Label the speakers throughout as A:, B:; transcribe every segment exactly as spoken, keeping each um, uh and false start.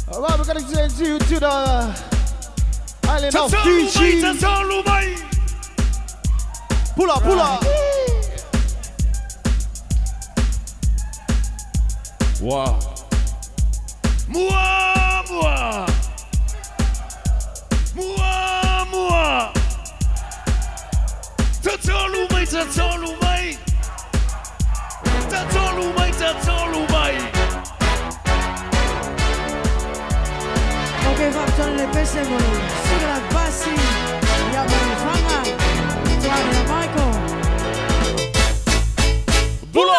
A: Alright, we're gonna send you to the island of Fiji. Pull up, pull up.
B: Wow. Moi, moi. Moi, moi. Tato lumai, tato lumai. Tato lumai, tato lumai.
C: Ok, facciamo le peste con sigla bassi. Andiamo in fama. Giovanni Michael.
B: Bula.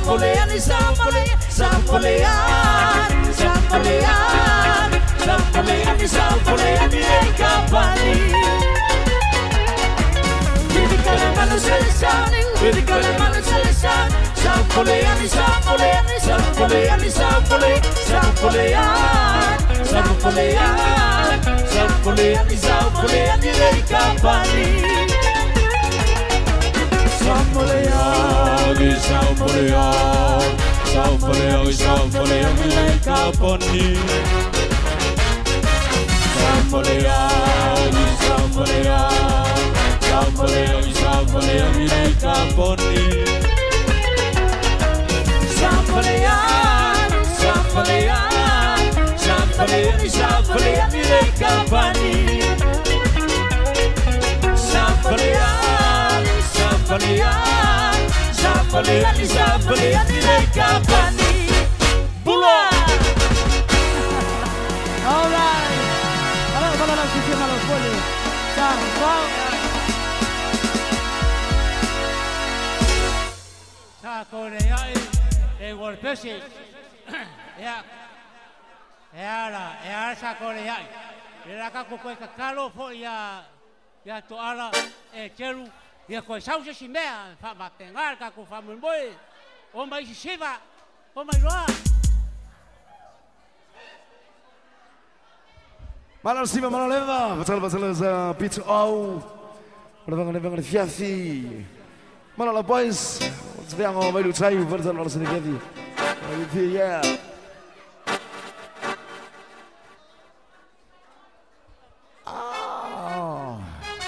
C: Sambolean, Sambolean, Sambolean, Sambolean, Sambolean, Sambolean, Company. With the Calamano Selection, with the Calamano Selection, Sambolean, Sambolean, Sambolean, Sambolean, Sambolean, Sambolean, Sambolean, Sambolean, Company. Sambolean, Sambolean, Sambolean, Sambolean, Company. Sambolean, Sambolean, Sambolean, Sambolean, Company. Sambolean, Sambolean, Sambolean, Sambolean, Company. Sambolean, Sambolean, Sambolean, Sambolean, Company. Bula. All right. Hello, hello, hello, hello, hello, hello.
D: Koreai e golpesi ya era era sa Koreai era ka ko ka kalo fo ya ya to ala e cheru ya ko sauce simea fa matengar ka ko fa mboi o mai siva o mai roa
A: Malal siva malal leva betul betul za pitu au levang levang fiafi malal boys Sedang mau main ucayu bersama orang sedikit ni. Lagi ya. Ah.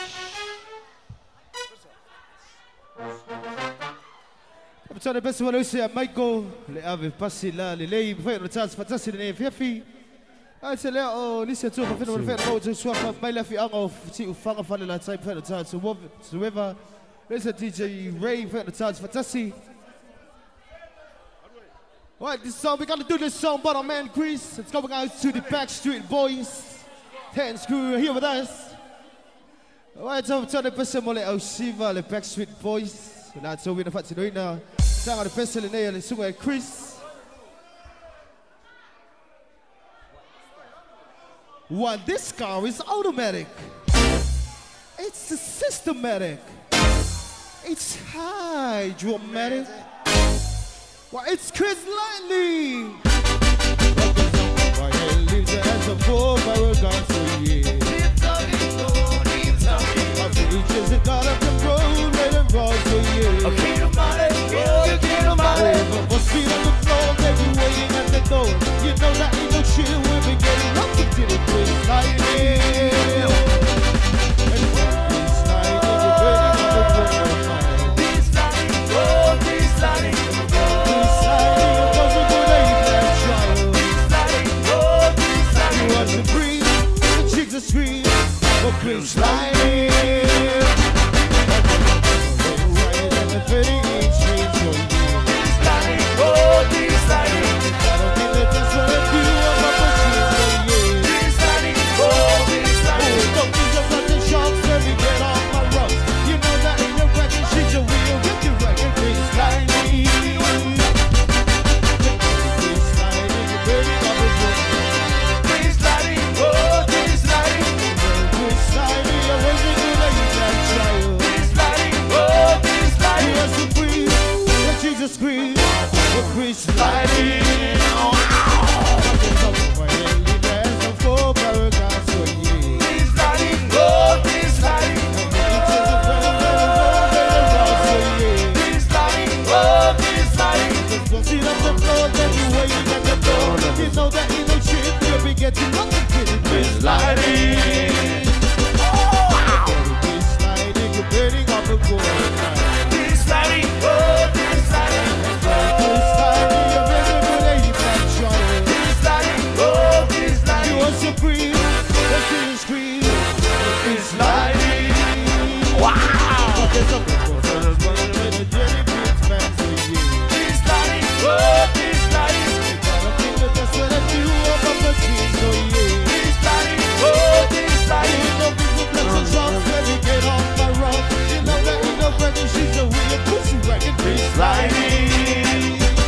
A: Betul ada pesawat Malaysia Michael le ave pasi la le lei foi no chance fantastic ne fiafi. Ah c'est là oh ni c'est tout pour faire le faire bon je sois pas mal fi ang si u fanga fa la type faire no chance so whoever There's a D J Ray at the touch, fantastic. Alright, this song, we gotta do this song, but our man Chris. It's going out to the Backstreet Boys. Ten Screw here with us. Alright, so turn the person mole au Shiva, the Backstreet Boys. That's all we're gonna do right now. Sang on the person in there, let's sing Chris. One, this car is automatic. It's a systematic. It's hydromatic. Well, it's Chris Lightly. Why he lives as a four-barrel gun for years. He just got up the road, let him roll for years. Okay, no matter, you get no matter. But speed on the floor, they be waiting at the door. You know that ain't no chill, we'll be getting up to the Chris Lightly. Scream for Chris Lightly. Right in the thirty-eight streets for you. Chris Lightly, oh, Chris Lightly. I don't think that that's what I do. I'm up with you for you. Chris Lightly, oh, Chris Lightly. Don't think about the sharks, let me get off my rocks. You know that ain't no record, she's a wheel with you right in Chris Lightly. Chris Lightly, you're very comfortable. Chris Lightly, oh, Chris Lightly. Chris Lightly, I wasn't gonna use that child. Chris Lightly, oh, Chris Lightly. He has to breathe, let Jesus breathe. Oh, Chris Lightly. There's some four paragraphs for you. Chris Lightly, oh, Chris Lightly. Chris Lightly, oh, Chris Lightly. See up the floor, then you waiting at the door. You know that ain't no shit, you'll be getting nothing to it. Chris Lightly. Chris Lightly, you're burning up a goal. Chris Lightly, oh, Chris Lightly. Chris Lightly, you're very good at your black child. Chris Lightly, oh, Chris Lightly. You want to breathe, let's see you scream. Chris Lightly. Wow! There's a book for the world and a Jerry Prince fans for you. Chris Lightly, oh, Chris Lightly. I don't think that that's what I do, I'm up a team for you. Chris Lightly, oh, Chris Lightly. You know people bless the songs when they get off my run. You know that ain't no record, she's a real pussy record. Chris Lightly.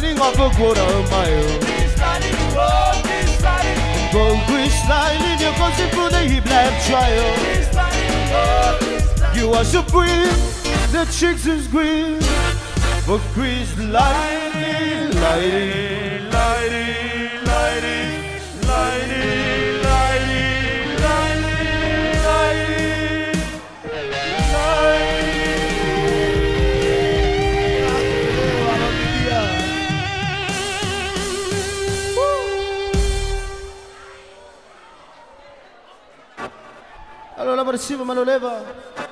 A: lining of a quarter mile. Go crystalline, you can see through the hip like trial. You are supreme, the chicks is green. But Chris lighting, lighting, lighting, lighting, lighting, lighting, lighting, lighting, allora per cima me lo leva.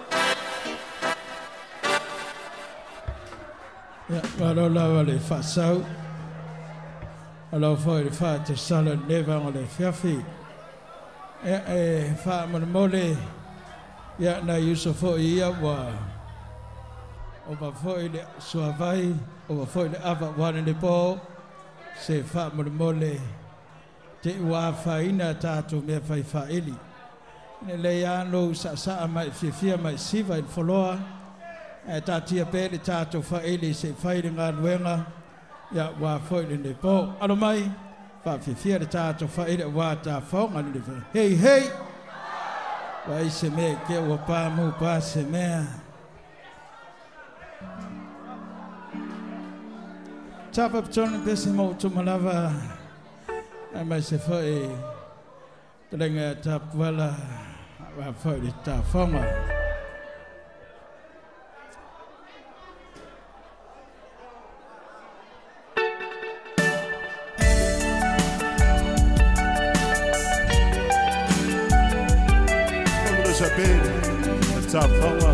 E: Allora vale fa sau. Allora foi fa te sala neva ole fiafi. E e fa mole ya na Yusufo ia wa. O va foi le suavai, o va foi le ava wana le po. Se fa mole te wa fa ina tatu me fa fa eli. Ne le ya no sa sa mai fifia mai siva in foloa. E tatia pele tato fa ele se fai ngā nuenga ya wa foi le po alo mai fa fifia de tato fa ele wa ta fonga le fa hey hey wa se me ke wa pa mu pa se me tapa ptone pesimo to malava ai mai se foi telenga tap wala wa foi de ta fonga.
B: Top fella.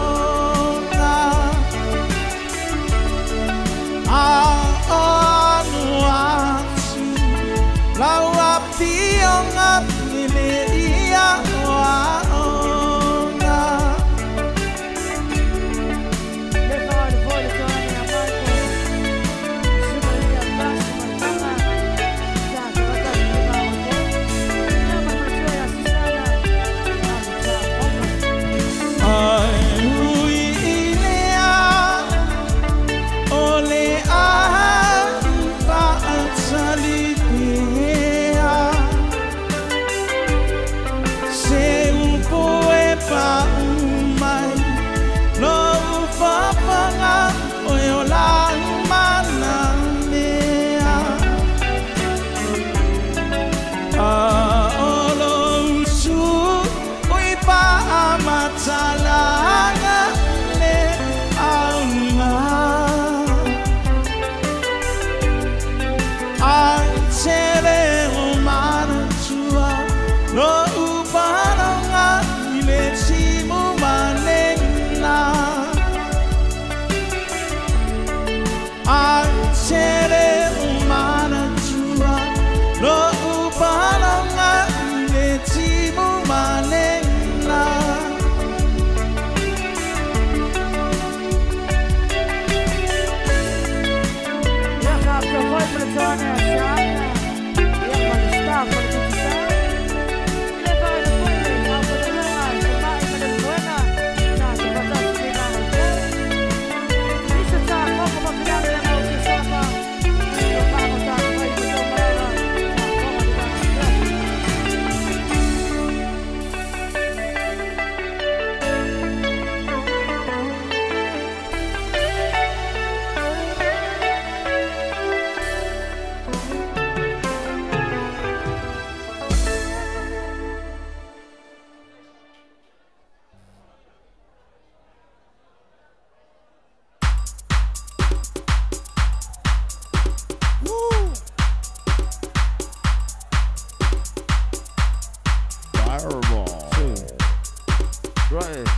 A: Ah, oh,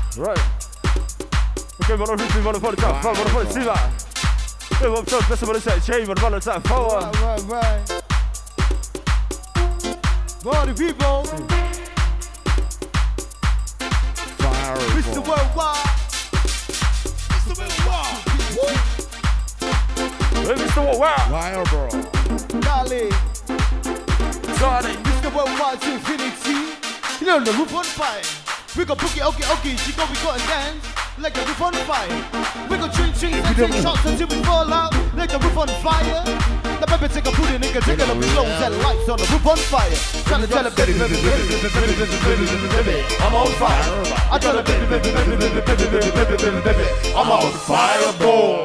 F: Right. Okay, maar nog niet van de top, van de top, zie maar. We op top, best wel eens zijn, chain, maar van de top, forward.
A: Right, right, right. Party people. Mister Worldwide. Mister Worldwide.
F: Hey, Mister Worldwide.
B: Wire, bro.
A: Dale.
F: Sorry.
A: Mister Worldwide to infinity. You know the roof on fire. We go boogie, okay, okay. She go, we go and dance like the roof on fire. We go drink, drink, and take shots until we fall out like the roof on fire. The baby take a booty, nigga, take a big loads and lights on the roof on fire. Trying to tell a baby, baby, baby, baby, baby, baby, baby, baby, I'm on fire. I tell a baby, baby, baby, baby, baby, baby, baby, baby, baby, I'm on fire, boy.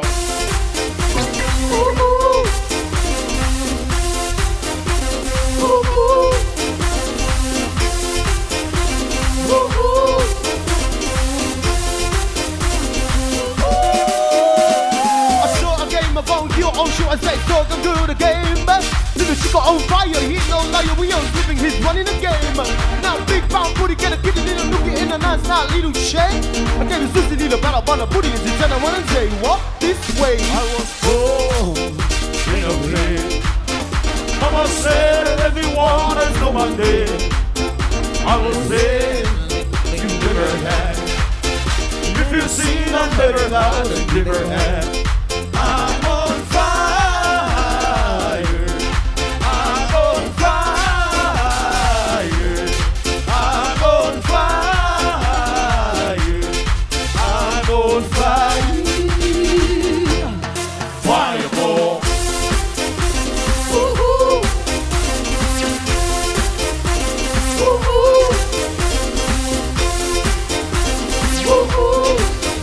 A: Oh, shoot, I say, so come do the game. Little chico on fire, he no liar, we all living his running the game. Now big pound booty, get a kitty, little lookie in a nice, not little shake. I can't just see the battle, but the booty is the I wanna say, walk this way.
F: I was born in a plane. Mama said everyone has no one day. I was there, you never had. If you see, I never had, I never had. I'm on fire, I'm on fire, I'm on fire, I'm on fire, fireball. Woo-hoo. Woo-hoo. Woo-hoo.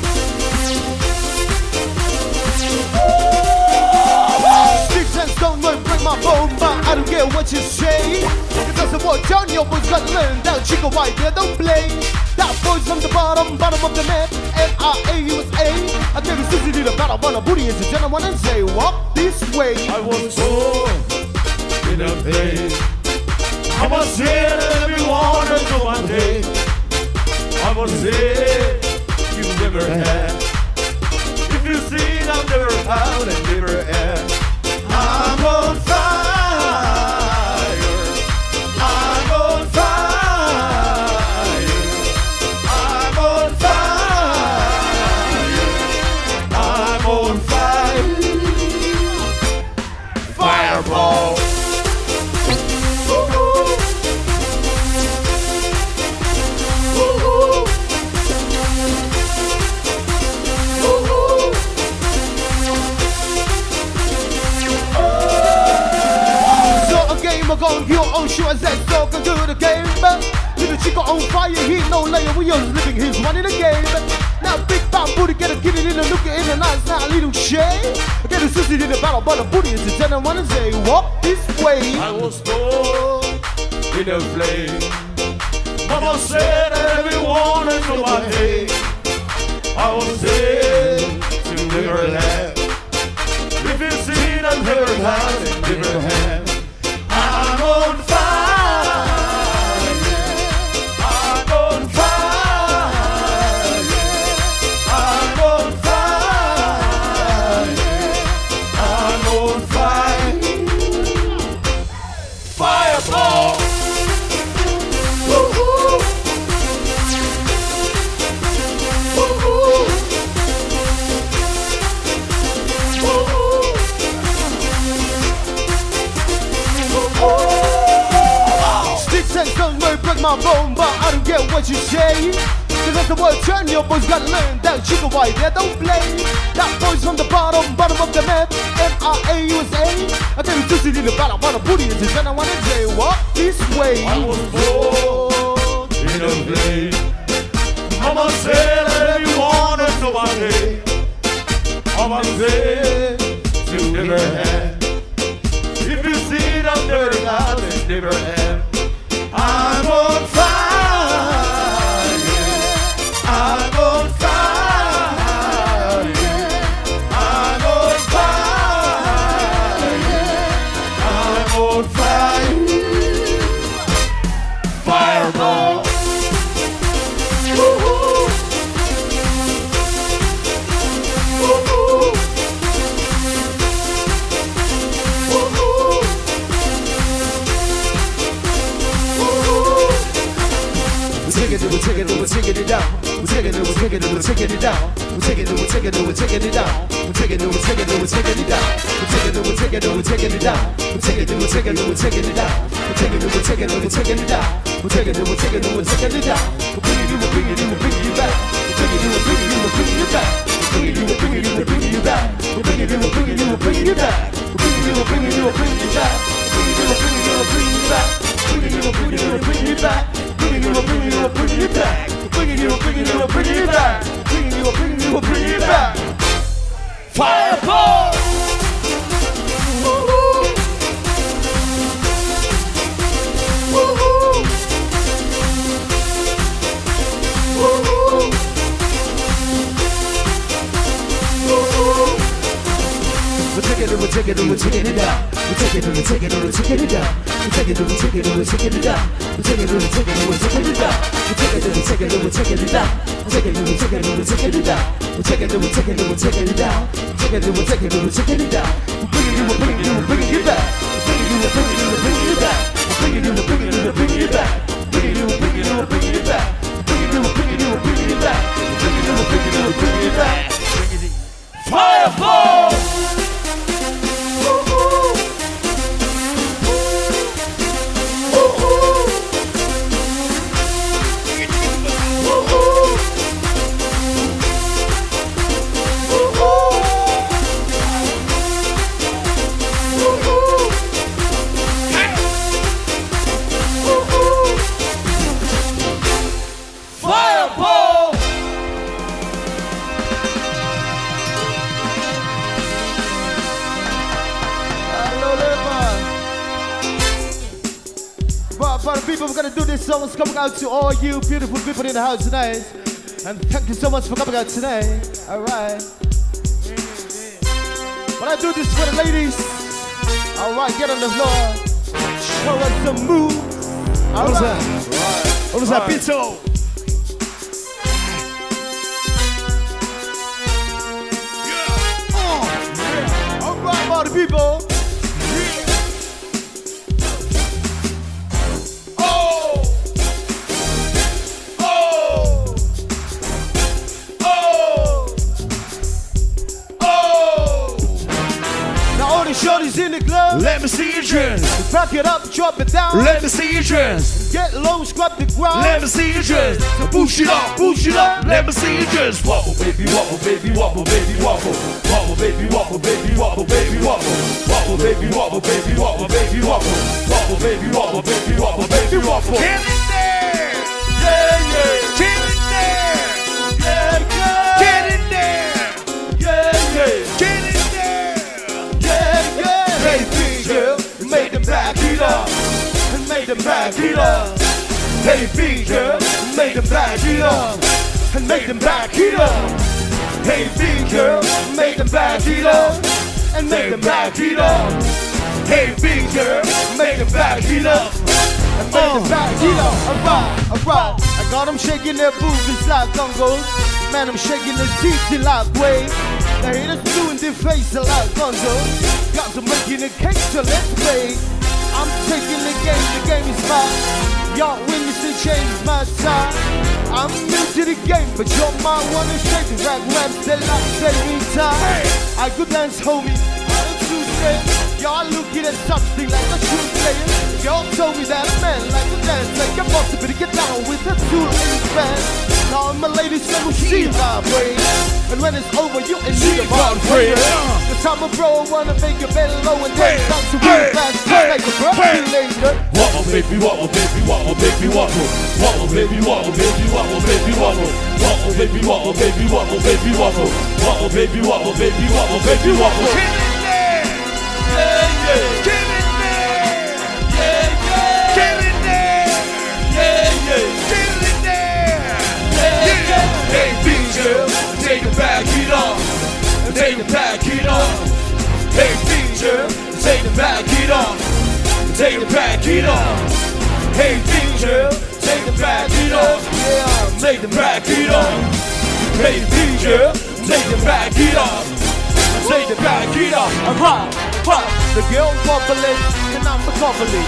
A: Don't work, break my bone, but I don't care what you say. Because of what Johnny always got learned, that chico right there don't play. That boy's from the bottom, bottom of the net, N R A U S A. I tell you, Susie did a battle, but a booty is a gentleman and say, walk this way.
F: I was born in a plane. I was here, everyone has no one day. I was here, you never had. If you seen, I've never had and never had. I'm on fire, I'm on fire, I'm on fire, I'm on fire, fireball. Woo-hoo. Woo-hoo. Woo-hoo.
A: I'm going your own shoe and said, so can do the game. Little chico on fire, he no layer, we all living his running the game. Now big bad booty, get a kitty in a look in a nice, not a little shade. Get a sissy in the battle, but the booty is a ten and one and say, walk this way.
F: I was born in a flame. Mama said everyone has no one day. I was there to never have. If you seen, I've never had and never had. I'm on fire, I'm on fire, I'm on fire, I'm on fire, fireball. Woo-hoo. Woo-hoo. Woo-hoo.
A: Sticks and stones may break my bone, but I don't get what you say. Cause that's the word turn, your boys gotta learn that chico white, they don't play. That boy's from the bottom, bottom of the map, N R A U S A. I tell you, just in the battle, but a booty is just and I wanna say, walk this way.
F: I was born in a plane. Mama said everyone has no one day. I was there to never have. If you see it, I've never had and never have. I'm on fire, I'm on fire, I'm on fire, I'm on fire, fireball. Woo-hoo. we're taking it down. We're taking it, we're taking it, we're taking it down. We're taking it, we're taking it, we're taking it down. We're taking it, we're taking it, we're taking it down. We're taking it, we're taking it, we're taking it down. We're taking it, we're taking it, we're taking it down. We're taking it, we're taking it, we're taking it down. We're taking it, we're taking it, we're taking it down. We're bringing you, we're bringing you, we're bringing you back. We're bringing you, we're bringing you, we're bringing you back. We're bringing you, we're bringing you, we're bringing you back. We're bringing you, we're bringing you, we're bringing you back. We're bringing you, we're bringing you, we're bringing you back. Bringing you, we're bringing you, we're bringing you back. Bringing you, we're bringing you, we're bringing you back. Bringing you, we're bringing you, we're bringing you back. Bringing you, we're bringing you, we're bringing you back. Bringing you, we're bringing you, we're bringing you back. Fireball! Woo-hoo! Woo-hoo! Woo-hoo! Woo-hoo! We're taking it, we're taking it, we're taking it down. We're taking it, we're taking it, we're taking it down. We're taking it, we're taking it, we're taking it down. We're taking it, we're taking it, we're taking it down. We're taking it, we're taking it, we're taking it down. We're taking it, we're taking it, we're taking it down. We're taking it, we're taking it, we're taking it down. We're taking it, we're taking it, we're taking it down. We're bringing you, we're bringing you, we're bringing you back. We're bringing you, we're bringing you, we're bringing you back. We're bringing you, we're bringing you, we're bringing you back. We're bringing you, we're bringing you, we're bringing you back. We're bringing you, we're bringing you, we're bringing you back. We're bringing you, we're bringing you, we're bringing you back. Fireball! People, we're gonna do this song. It's coming out to all you beautiful people in the house tonight. And thank you so much for coming out today. Alright. When I do this for the ladies, alright, get on the floor. Show us some moves. Alright. What was that? Pizzo? Yeah. Oh, yeah. Alright, party people. Shorty's in the club. Let me see your dress. Back it up, drop it down. Let me see your dress. Get low, scrub the ground. Let me see your dress. So push it up, push it up. Let me see your dress. Wobble, baby, wobble, baby, wobble, baby, wobble. Wobble, baby, wobble, baby, wobble, baby, wobble. Wobble, baby, wobble, baby, wobble, baby, wobble. Wobble, baby, wobble, baby, wobble, baby, wobble. Get in there. Yeah, yeah. Get in there. Yeah, yeah. Get in there. Yeah, yeah. Get in there. Hey, big girl, make them back it up, and make them back it up. Hey, big girl, make them back it up, and make them back it up. Hey, big girl, make them back it up, and make them back it up. Hey, big girl, make them back it up, and make them back it up. Alright, alright, I got them shaking their boobies like gongos. Man, I'm shaking the teeth like way. They haters doing their face like gonzo. Got to making a cake, so let's play. I'm taking the game, the game is mine. Y'all witness the change my time. I'm new to the game, but you're my one and straight to rap raps that like saving time. I could dance, homie, I don't you say. Y'all looking at something like a true player. Y'all told me that a man like to dance, like a possibility to get down with a tool in his band. Now my ladies never see my way. And when it's over, you and me about prayer. Cause I'm a bro, wanna make your bed low and dance down to real fast, just like a percolator. Wobble baby, wobble baby, wobble baby, wobble. Wobble baby, wobble baby, wobble baby, wobble. Wobble baby, wobble baby, wobble baby, wobble. Wobble baby, wobble baby, wobble baby, wobble. Get in there, yeah, yeah. Get in there, yeah, yeah. Get in there, yeah, yeah. Get in there, yeah, yeah. Hey, big girl, take it back, get off. Take it back, get off. Hey, big girl, take it back, get off. Take it back, get off. Hey, big girl, take it back, get off. Yeah, take it back, get off. Hey, big girl, take it back, get off. Take it back, get off. Alright, right. The girl wobbling, and I'm the cobbling.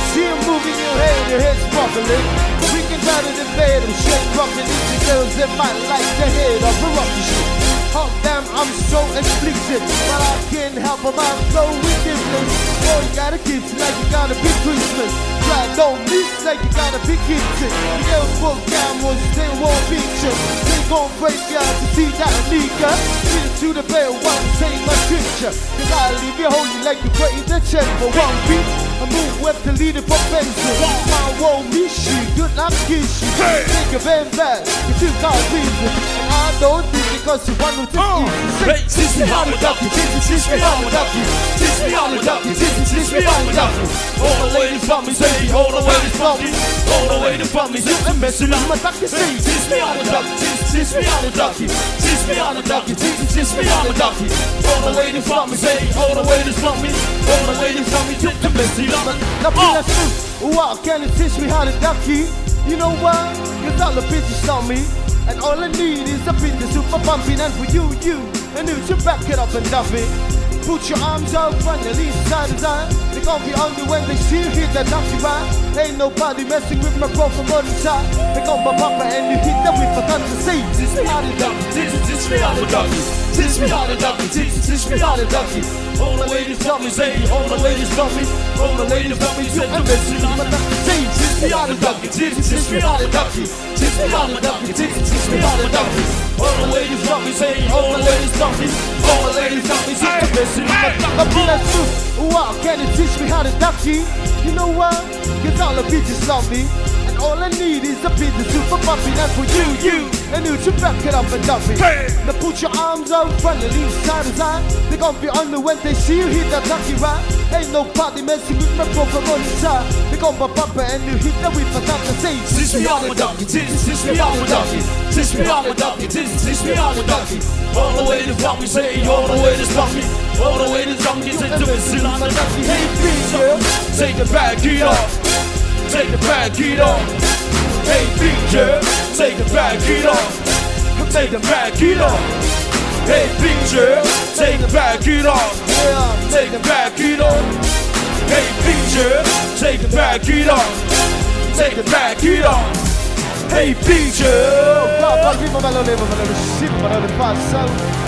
A: See them moving your head, your head's wobbling. We can try to debate them, shit rocking into girls that might like the head of a rocky shit. Oh damn, I'm so explicit, but I can't help them, I'm so ridiculous. Oh, you gotta keep it like you gotta be Christmas. Try don't miss like you gotta be kids. You girls both cameras, they won't picture. They gon' break you out to see that nigga. Get it to the bell, one say my picture. Cause I leave you holy like you put in the check for one beat. I move web to lead it for pencil. I won't miss you, good luck kiss you. Think of them bad, you still got reason. And I don't think because you want to
F: Hey, teach me how to duck you, teach me, teach me how to duck you. Teach me how to duck you, teach me, teach me how to duck you. All the ladies from me say, all the ladies from me, all the ladies from me say, I'm messing up my duck you say. Teach me how to duck you, teach, teach me how to duck you. Teach me how to duck you, teach, teach me how to duck you. All the ladies from me say, all the ladies from me, all the ladies from me say, I'm messing up.
A: Now be that's true. Wow, can you teach me how to duck you? You know why? Cause all the bitches on me. And all I need is a bit of super bumping. And for you, you, and you should back it up and dump it. Put your arms out front, your lean side to side. They gon' be on you when they see you hit that ducky ride. Ain't nobody messing with my bro from on the side. They gon' bump up and you hit them with a gun to say.
F: Teach me how to duck you, teach, teach me how to duck you. Teach me how to duck you, teach, teach me how to duck you. All the ladies from me say, all the ladies from me, all the ladies from me say, I'm messing up my duck you say. Teach me how to duck you, teach, teach me how to duck you. Teach me how to duck you, teach, teach me how to duck you. All the ladies from me say, all the ladies from me, all the ladies from me say, I'm messing up my duck you.
A: That's true. Wow, can you teach me how to duck you? You know what? Cause all the bitches love me. And all I need is a bit of super puppy. And for you, you, and you should back it up and dump it. Now put your arms out front and lean side to side. They gon' be on the when they see you hit that ducky ride. Ain't nobody messing with my bro from on the side. They gon' bump up and you hit them with a gun to say.
F: Teach me how to duck you, teach, teach me how to duck you. Teach me how to duck you, teach, teach me how to duck you. All the ladies from me say, all the ladies from me, all the ladies from me say, listen on the ducky. Hey, please, girl, take the back heat off, take the back heat off. Hey, big girl, take the back heat off, take the back heat off. Hey, big girl, take the back heat off, take the back heat off. Hey, big girl, take the back heat off, take the back heat off. Hey, big girl.
A: Papa, viva ma lo levo, ma lo scimo, ma lo passa.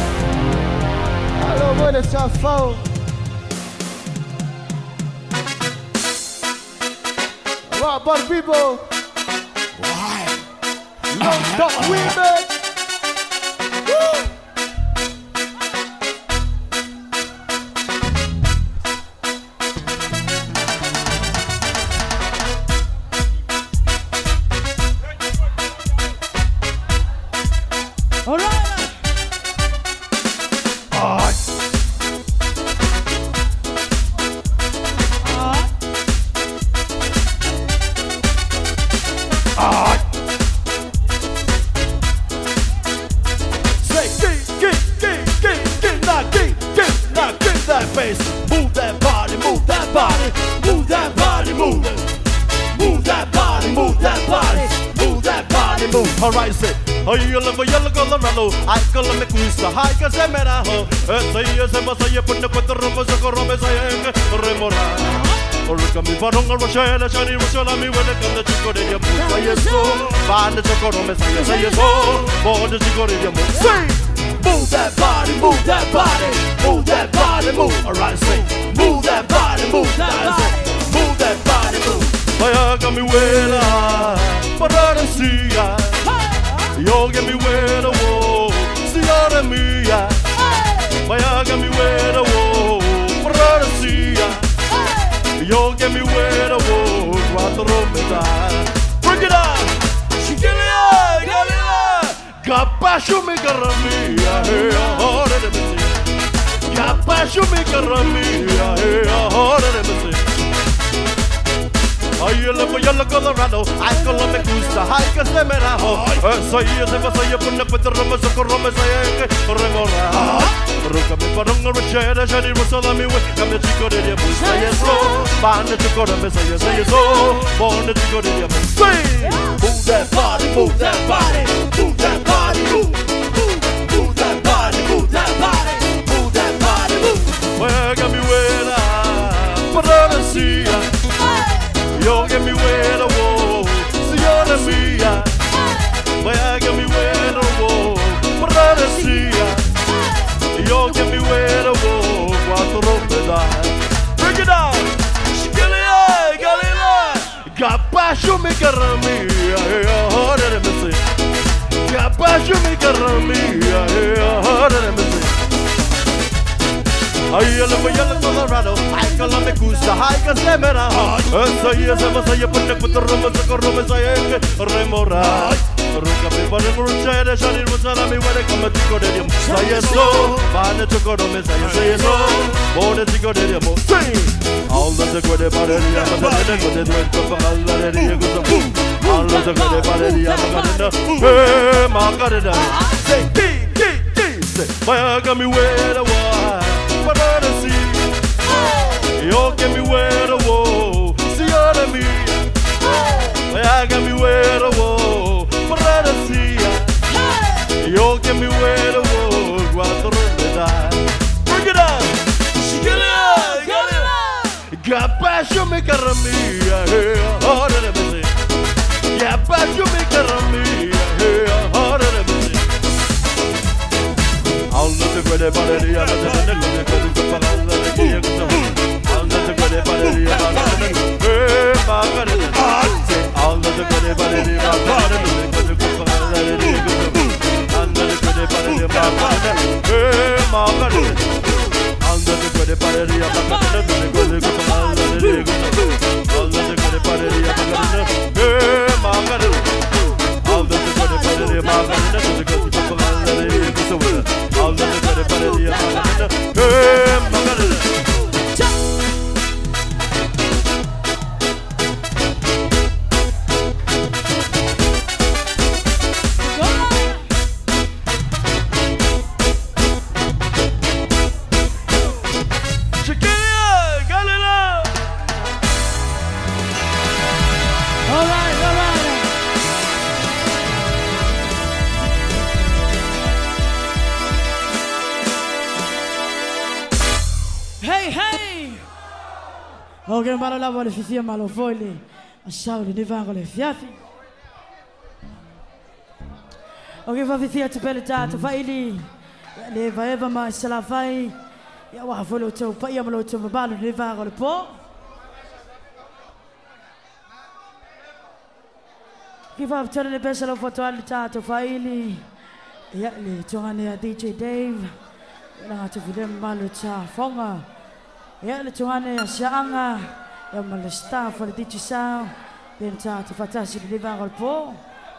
A: Allora voi le sta fa. Wow, but people. Why? Long talk women. Woo!
F: Alright, say, oh, you love yellow Colorado. I call me Custa, I can say, Meraho. Say, yes, I must say, you put the quarter of a socorro, saying, Remora. Or come me for Uncle Rochelle, Shani Rochelle, me when I come to Chico in your boot. Say, yes, so, find the socorro, say, say, yes, so, for the Chico in your boot. Say, move that body, move that body, move that body, move. Alright, say, move that body, move that body, move that body, move. Vaya que mi vuela, para decir. Yo get me where the wall, see all the mia. Vaya get me where the wall, brother see ya. Yo get me where the wall, quattro metà. Bring it on, she get it on, get it on. Capacho me caramia, hey, oh, let me see. Capacho me caramia, hey, oh, let me see. Oh, you love yellow Colorado, I call me Custa, I can say Meraho. So you never say you put up with the Romas of Romas, I ain't Remora. Rook me for Uncle Richard, Shady Rosalami, come to Chico de Yabu, say yes, so. Band to go to Messiah, say yes, so. Born to go to Yabu. Say, move that body, move that body, move that body, move. Move that body, move that body, move that body, move. Well, got me where I, but I don't see ya. Capaccio mi cara mia, ora ne me sei. Capaccio mi cara mia, ora ne me sei. Ay, la voy a Colorado, ay, que la me gusta, ay, que se me da. Esa y esa vas a ir por el puto rumbo, se corre, me sale que remora. Ruka me pone por un chere, shani rusana mi wale come tico de diamo. Say eso, pane choco no me say say eso. Bone tico de diamo. Sing. All the good pareria, but the good drink of all the area goes a boom. All the good pareria, Macarena. Hey, Macarena. Say, D, D, D. Say, why got me where the war? But I don't see. You get me where the war. See all of me. Why got me where the war? But I don't see. You get me where the war. What the rest bring it on. Get it on. Get it on. Capaccio mi cara mia, ora ne me sei. Capaccio mi cara mia, ora ne me sei. All the good pareria, but the good good good pareria goes a boom. All the good pareria, hey, Macarena. All the good pareria, but the good good pareria goes a boom. All the good pareria, Macarena. Hey, Macarena. All the good pareria, Macarena. The good good pareria goes a boom. All the good pareria, Macarena. Hey, Macarena. All the good pareria, Macarena. The good good pareria goes a boom. All the good pareria, Macarena. Hey, Macarena.
C: Okay, malo la vole fifia malo vole. Asau de vango le fiafi. Okay, va fifia te pele tata faili. Le va eva ma sala fai. Ya wa volo to pa ya malo to balo de vango le po. Ki va tole le pesa lo foto al tata faili. Ya le tongane ya D J Dave. Na te videm malo cha fonga. Ya le tuhane ya sianga ya malesta for the teacher benta te fatasi de vango po.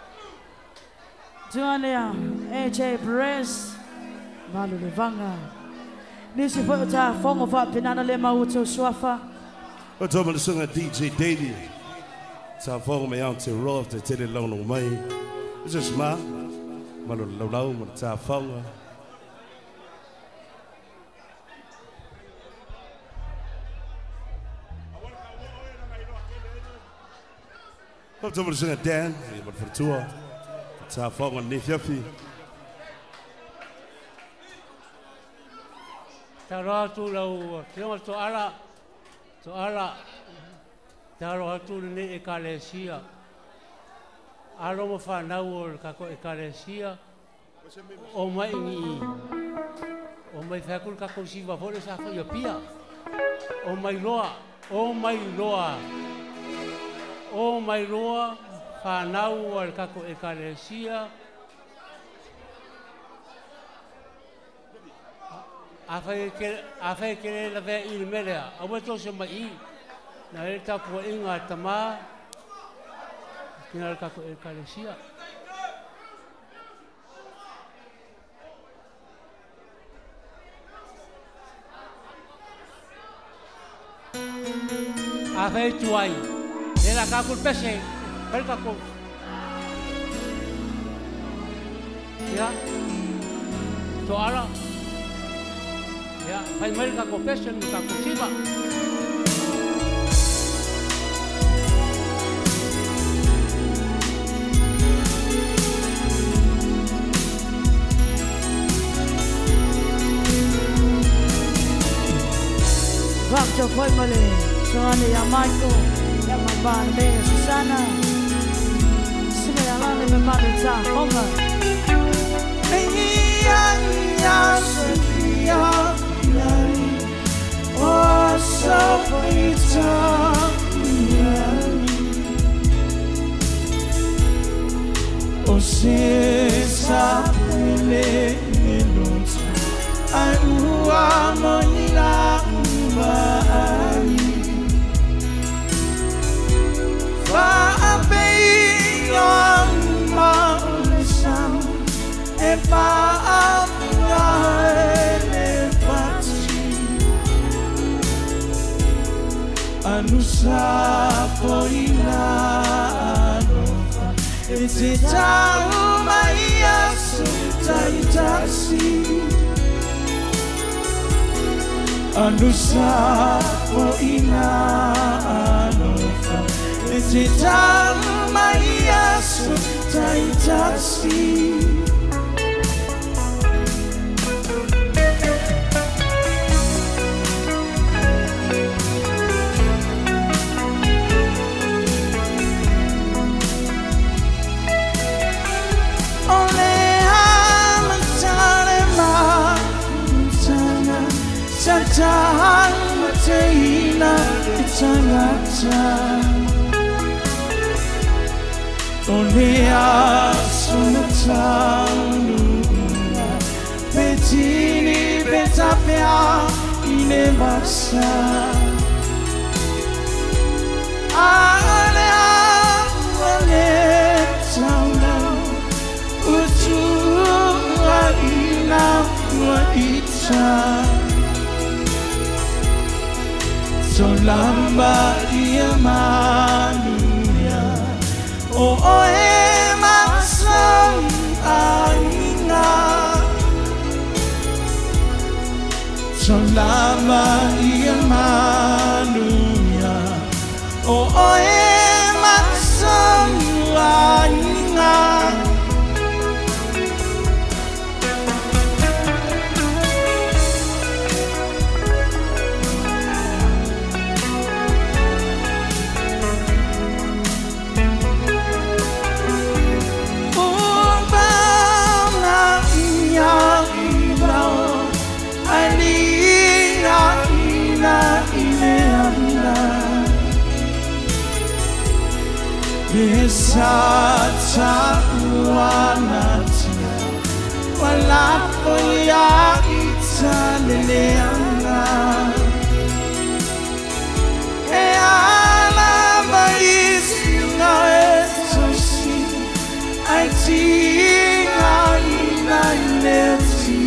C: Tuhane ya A J Perez malu le vanga. Nisi fo ta fongo fa pinana le mauto swafa.
B: O toma le sunga D J Davey. Ta fongo me out to roll te tele long no mai. It's just ma malu lo lo mo ta fongo. Kom zo maar zingen Dan, je wordt voor tour. Het zou volgen niet Jeffy.
D: Taro tu lau, tiro tu ala, tu ala. Taro tu ne ekalesia. Alo mo fa na ul kako ekalesia. O mai ni. O mai fa kul kako siva fore sa fa yo pia. O mai loa, o mai loa. O mai loa, whanau al kako ekalesia. A whai kere la vea il merea. A weto se mai i. Na ele tapu inga tama. Kina al kako ekalesia. A whai tuai. Era kakul pese, el kakul. Ya, to ala. Ya, hay mel kakul pese ni kakul siba.
C: Waktu foi male, soalnya ya Michael. Ya mabana me Susana. Sime la lana me manda ta honga.
A: Iya iya Sophia. Oh Sophia.
E: Anusa poinano Iti tau maia sutaitasi Anusa poinano Iti tau maia sutaitasi Tahan mateina itangata Onea sunatanu Betini betapia ine basa Alea ale tauna Utu aina wa ita Solamba ia manuia O oe masang aina Solamba ia manuia O oe masang aina Bisa tahuanatia Walapo ya italeleana E ala maisi na etosi Aiti na ina ineti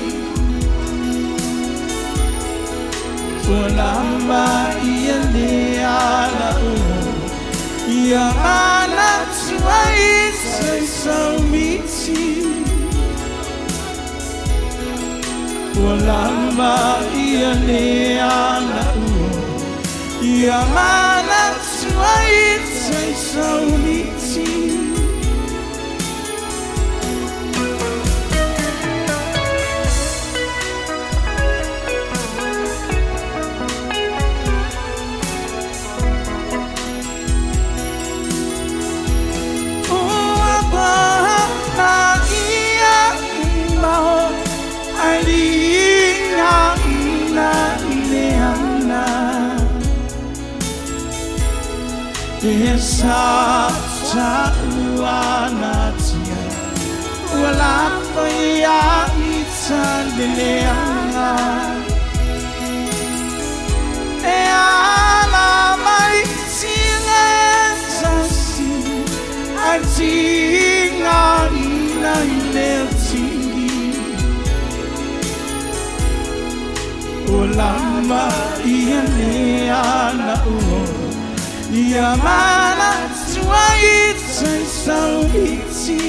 E: Walamba iya leana Yamana tuai say so miti Walamba iya leana Yamana tuai say so miti Esa tahuanatia Walapo ya italeleana E ala maitina esasi Atinga ina inetingi Olama ialeana uo Yamana tuaita saubiti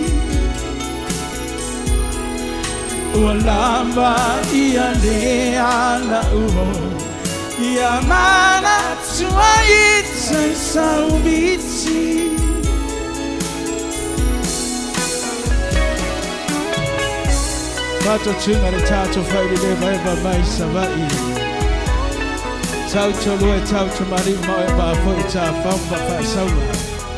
E: Walamba ialeana uho Yamana tuaita saubiti Pato chunga de tato faili leva eva mai savai Tau tolue tau tomari moe ba foi ta famba fa saula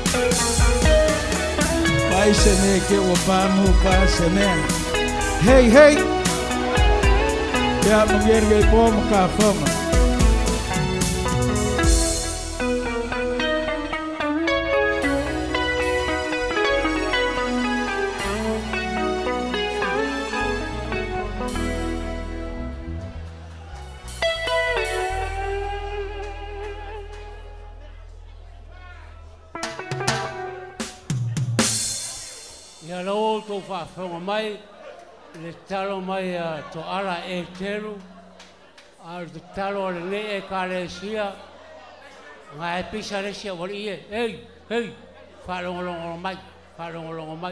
E: Pai se ne ke o pa mu pa se ne Hey hey Ya mungkin ke bom ka fama
D: Whawha mai, le talo mai to ara e teru, a le talo le ne e kare sia, Ngai pisa le sia wali e. Ei, ei. Whalongolongo mai, whalongolongo mai.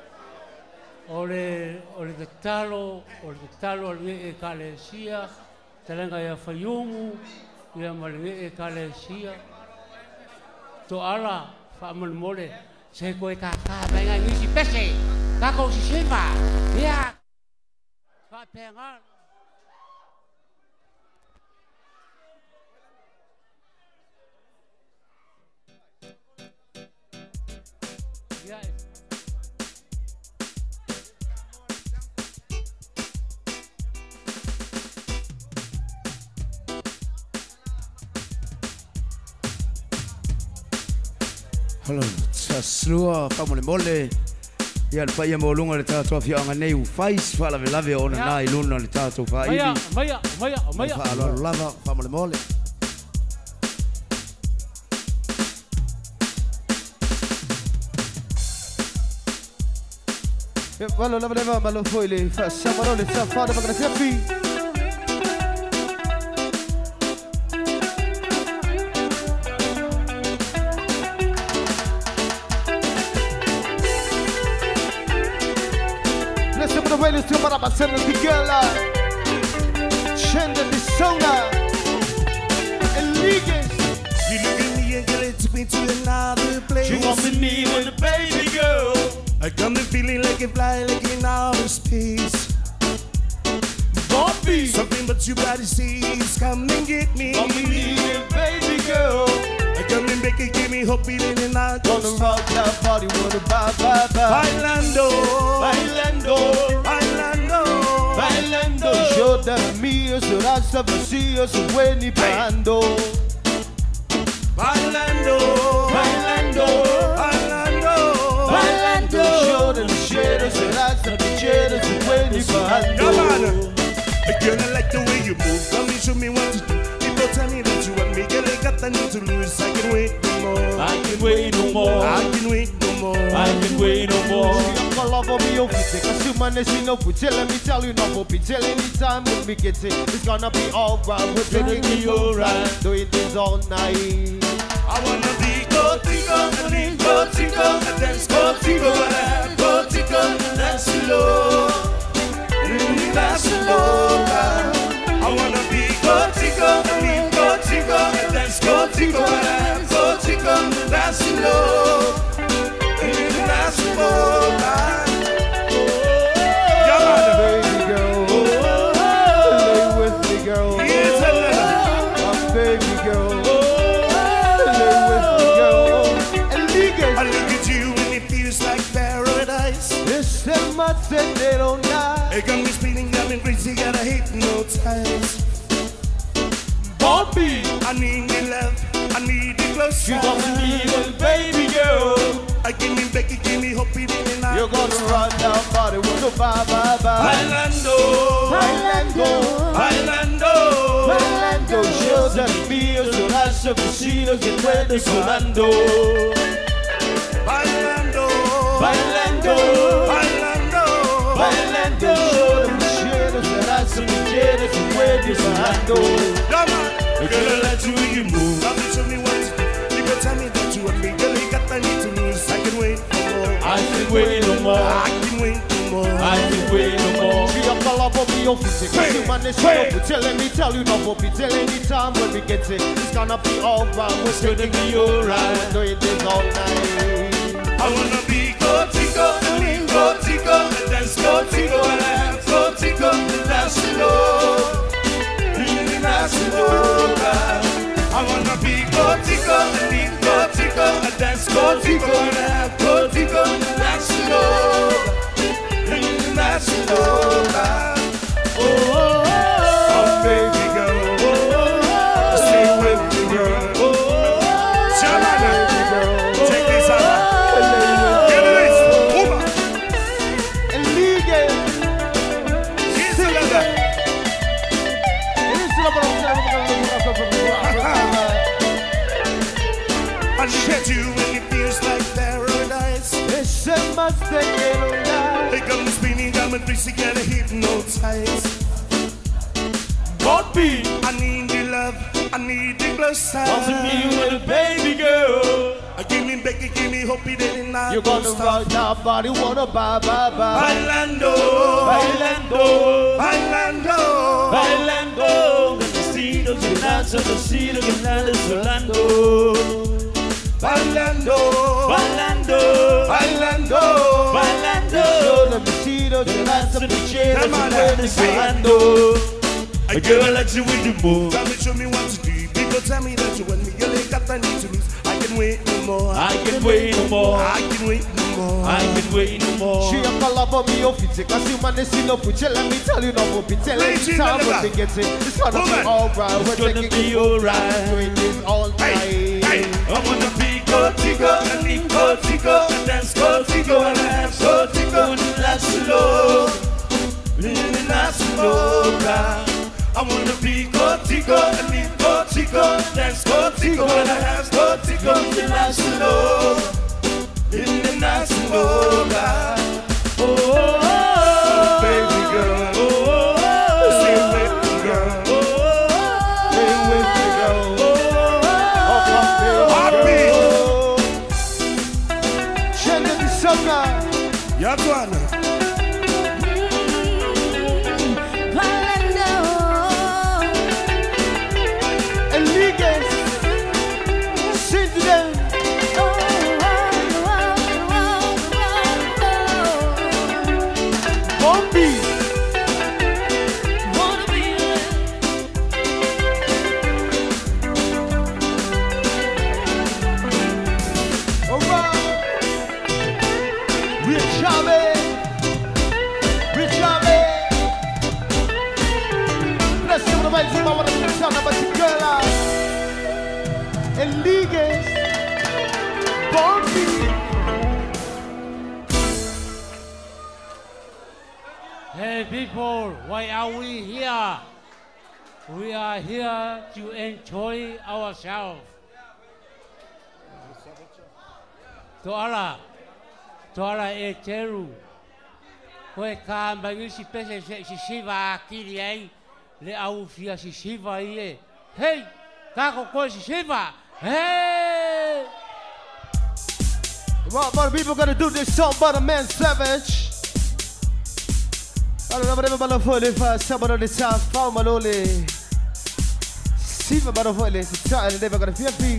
D: Ole, ole te talo, ole te talo le e kale sia. Talenga ia whaiungu, ia malinge e kale sia. To ala, whaamole mole. Se koe ka ka venga ngisi pese. Kako si sepa. Ia. Whapenga.
G: Hello, taslua famole mole. Ia le paia mo lunga le tato afia anga nei u fais fala ve lave ona nai luna le tato fa ili.
D: Maya, maya, maya, maya.
G: Fa lo lava famole mole.
A: E valo lava lava malo foi le fa samaro le sa fa da bagna sempre.
H: Well, it's about a seven together. Scende di sona. And Ligas.
B: You look at me and girl, it took me to another place.
F: You want me needing a baby girl.
B: I come and feeling like I fly like in outer space.
F: Bobby.
B: Something but your body says, come and get me.
F: Want me needing a baby girl.
B: I come and make it, give me hope, beating and I
H: Gonna rock that body with a bye bye bye.
B: Bailando,
F: Bailando,
B: bailando,
F: bailando.
H: Yo da mio será vacío su buen y bando.
B: bailando,
F: Bailando,
B: bailando,
F: bailando.
H: Yo da lechero será lechero su buen y bando.
B: Come on. Girl, I like the way you move. Come and show me what to do. People tell me that you want me. Girl, I got the need to lose. I can wait no more.
F: I can wait no more.
B: I can wait no more.
F: I can wait no more.
H: Love me over it, cause you man is enough. Let me tell you now, be till any time when we get it, it's gonna be alright. We're taking it alright, doing this all night.
B: I wanna be Gotico, and be Gotico, and dance Gotico, and Gotico, dance slow, dance slow. I wanna be Gotico, and be Gotico, and dance Gotico, and Gotico, dance slow, dance slow.
H: Baby girl, lay with me, girl. My baby girl, lay with me, girl. And
B: I
H: Ligas,
B: look at you and it feels like paradise.
H: it's a month and they don't lie.
B: It got me spinning, got me crazy, gotta hypnotize.
F: Bobby.
B: I need your love, I need you close.
F: You want me needing a baby girl.
B: I give me back, give me hope, it in and
H: You're gonna run down body with a bye bye bye.
B: Bailando,
H: Bailando,
B: bailando,
H: bailando. Yo da mio será vecino que puede sonando.
B: bailando,
F: Bailando,
B: bailando,
F: bailando.
H: Yo da lechero será lechero que puede sonando.
B: Come on, girl, I like the way you move. Come and show me what to do. You can tell me that you want me, girl, you got the need to lose. I can wait no more.
F: I can wait no more.
B: I can wait no more.
F: I can wait no more.
H: She a call up on me office, cause you man is enough. Telling me, tell you now, be till any time when we get it, it's gonna be alright. We're
F: It's gonna
H: taking
F: be alright.
H: We're doing this all night.
B: I wanna be Gotico, and lean Gotico, and dance Gotico, and have Gotico, and dance slow, dance slow. I wanna be Gotico, and lean Gotico, and dance Gotico, and have Gotico, and dance slow, dance slow. Oh, oh, oh, baby girl, oh, oh, stay with me, girl. Oh, Shabana, take this out.
H: And Liga,
B: I shed you and it feels like paradise.
H: it's a must and they don't lie.
B: They got me spinning, got me crazy, gotta hypnotize.
F: Bobby.
B: I need your love,
F: I need the close time.
B: Want to be with a baby girl.
F: Give me Becky, give me hope it ain't not.
H: You're gonna rock that body, wanna buy, buy, buy.
F: Bailando,
B: Bailando,
F: bailando,
B: bailando. Vestido que danza, vestido que danza, bailando.
F: bailando,
B: Bailando,
F: bailando,
B: bailando.
H: Solo vestido que danza, pichero,
F: Come on,
H: puedes
B: Bailando. A girl like you with the move.
F: Tell me, show me what to do. People tell me that you want me, girl, you got I need to lose. I can wait no more.
B: I can wait no more.
F: I can wait no more.
B: I can wait no more.
H: She a call for me off it, cause you man, they see no put. Let me tell you no more, tell you
F: Ladies,
H: time
F: remember.
H: when we get it. It's gonna be
F: Woman.
H: alright.
B: It's
H: We're
B: gonna
H: taking
B: be
H: it
B: alright.
H: doing this all
F: Hey,
H: night.
F: hey.
B: I wanna be Cortico and eat Cortico and dance Cortico and have Cortico and that's slow. Living that's slow. I wanna be Cortico and eat Cortico, dance Cortico and I have Cortico and that's slow. Living that's slow. Oh, oh, oh,
F: Baby girl,
B: oh, oh,
F: stay with me, girl.
H: Stay with me, girl. Oh, come, baby, girl. Change the summer.
F: Yeah, Tuana.
H: Illegas. Sing to them. Bumpy. Alright. Rich Chavez. Rich Chavez. Let's see what the mighty mama of the son of a girl. Illegas. Bumpy.
D: Hey people, why are we here? We are here to enjoy ourselves. Toala, toala e teru. Koe ka mangi si pese se si siva akiri ai. Le au fia si siva ie. Hey, kako koe si siva. Hey!
H: Right, but people gonna do this song by the man Savage. I don't know whatever about the if someone on the top, found my lolly. See my about the it's time and never gonna feel free.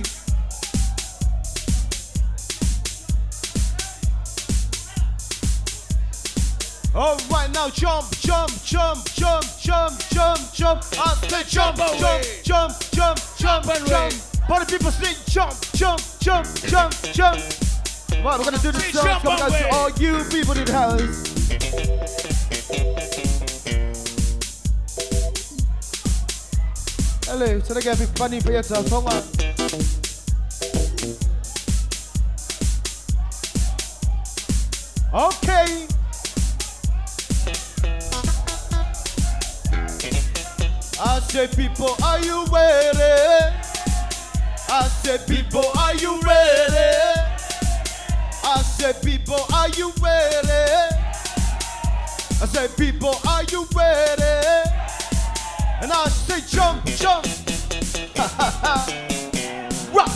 H: All right, now jump, jump, jump, jump, jump, jump, jump. I say jump, jump, jump, jump, jump, jump, jump. Party people sing jump, jump, jump, jump, jump. Right, we're gonna do this song coming out to all you people in the house. Hello, so they get a bit funny for yourself, come on. Okay. I say, people, are you ready? I say, people, are you ready? I say, people, are you ready? I say, people, are you ready? And I say, jump, jump. Ha ha ha. Rock.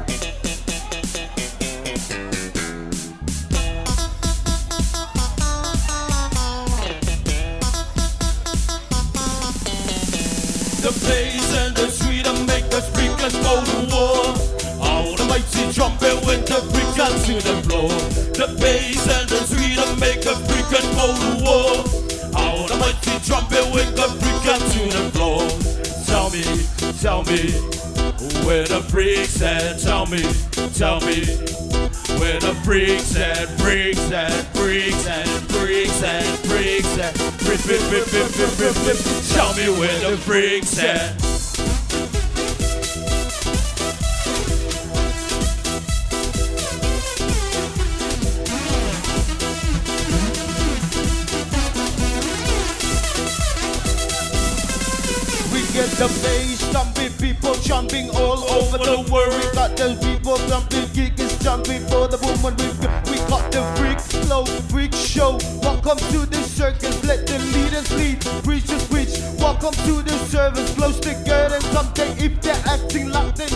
B: The bass and the sweet and make the speakers go to war. All the mighty trumpet with the freakers to the floor. The bass and the sweet and make the freakers go to war. All the mighty trumpet with the freakers to the floor. Tell me, tell me, where the freaks at? Tell me, tell me, where the freaks at? Freaks at, freaks at, freaks at, freaks at, freaks, freaks, freaks, freaks, freaks, freaks, freaks. Tell me where the freaks at.
H: Get the bass jumping, people jumping all over the world. We got the people jumping, geekers jumping for the woman. We we got the freak flow, freak show. Welcome to the circus, let the leaders lead. Preach the preach. Welcome to the service, close together and something. If they act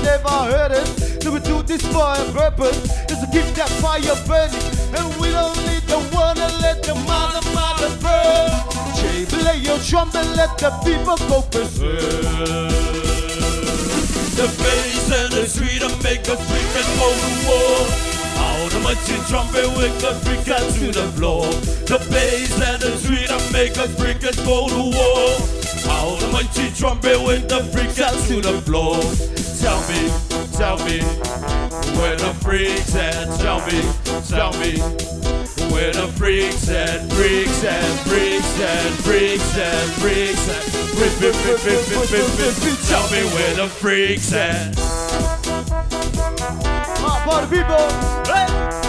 H: never heard it. So we do this for a purpose, just to keep that fire burning. And we don't need the one to let the mother, mother burn. Jay, play your trumpet, let the people go berserk.
F: The bass and the street make us freak and go to war. How the mighty trumpet wake us freak out to the floor. The bass and the street make us freak and go to war. How the mighty trumpet wake the freak out to the floor. Tell me, tell me, where the freaks at? Tell me, tell me, where the freaks at? Freaks at, freaks at, freaks at, freaks at. Tell me where the freaks at.
H: My party people, hey!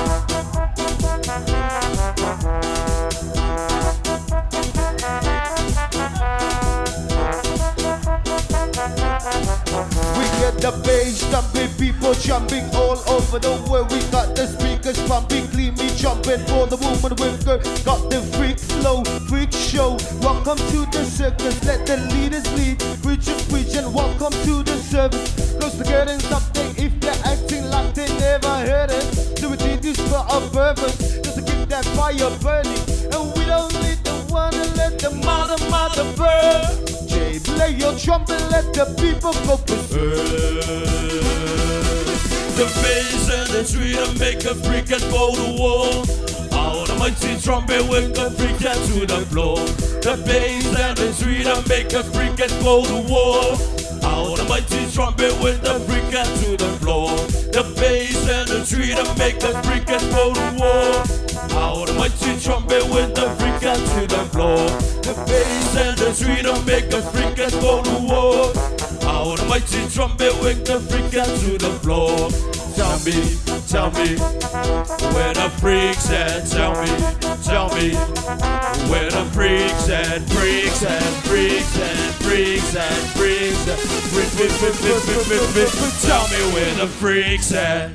H: We get the bass jumping, people jumping all over the world. We got the speakers pumping, clean me jumping for the woman with girl. Got the freak flow, freak show. Welcome to the circus, let the leaders lead. Preachers preach and welcome to the service. Close to getting something if they're acting like they never heard it. So we did this for a purpose, just to keep that fire burning. And we don't need the one to let the mother, mother burn. Jay, play your trumpet, let the people go berserk.
F: The bass and the street make us freak and go to war. How the mighty trumpet wake us freak out to the floor. The bass and the street make us freak and go to war. How the mighty trumpet wake the freak out to the floor. The bass and the street make us freak and go to war. How the mighty trumpet wake the freak out to the floor. The bass and the street make us freak and go to war. How the mighty trumpet wake the freak out to the floor. Tell me, tell me, where the freaks at? Tell me, tell me, where the freaks at? Freaks at, freaks at, freaks at, freaks at, freaks. Tell me where the freaks at?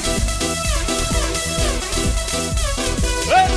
F: Hey!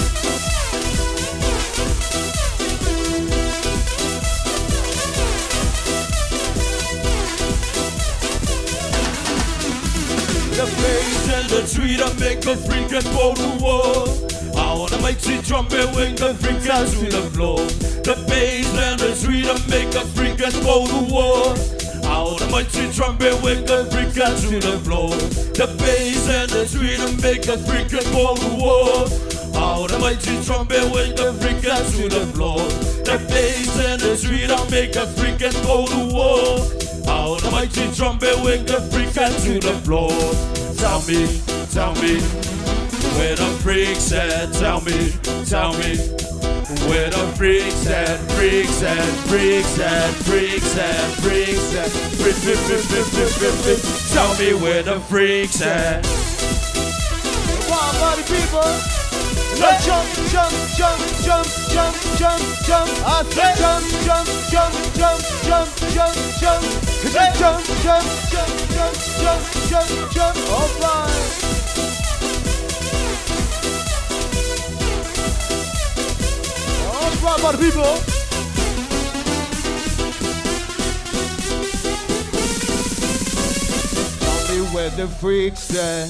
F: The bass and the street make us freak and go to war. How the mighty trumpet wake the freak out to the floor. The bass and the street make us freak and go to war. How the mighty trumpet wake the freak out to the floor. The bass and the street make us freak and go to war. How the mighty trumpet wake the freak out to the floor. The bass and the street make us freak and go to war. How the mighty trumpet wake the freak out to the floor. Tell me, tell me, where the freaks at? Tell me, tell me, where the freaks at? Freaks at, freaks at, freaks at, freaks at, freaks. Tell me where the freaks at?
H: Wild party people. Let's jump, jump, jump, jump, jump, jump, jump. I say jump, jump, jump, jump, jump, jump, jump. Jump, jump, jump, jump, jump, jump, jump. All right. All right, party people. Tell me where the freaks at.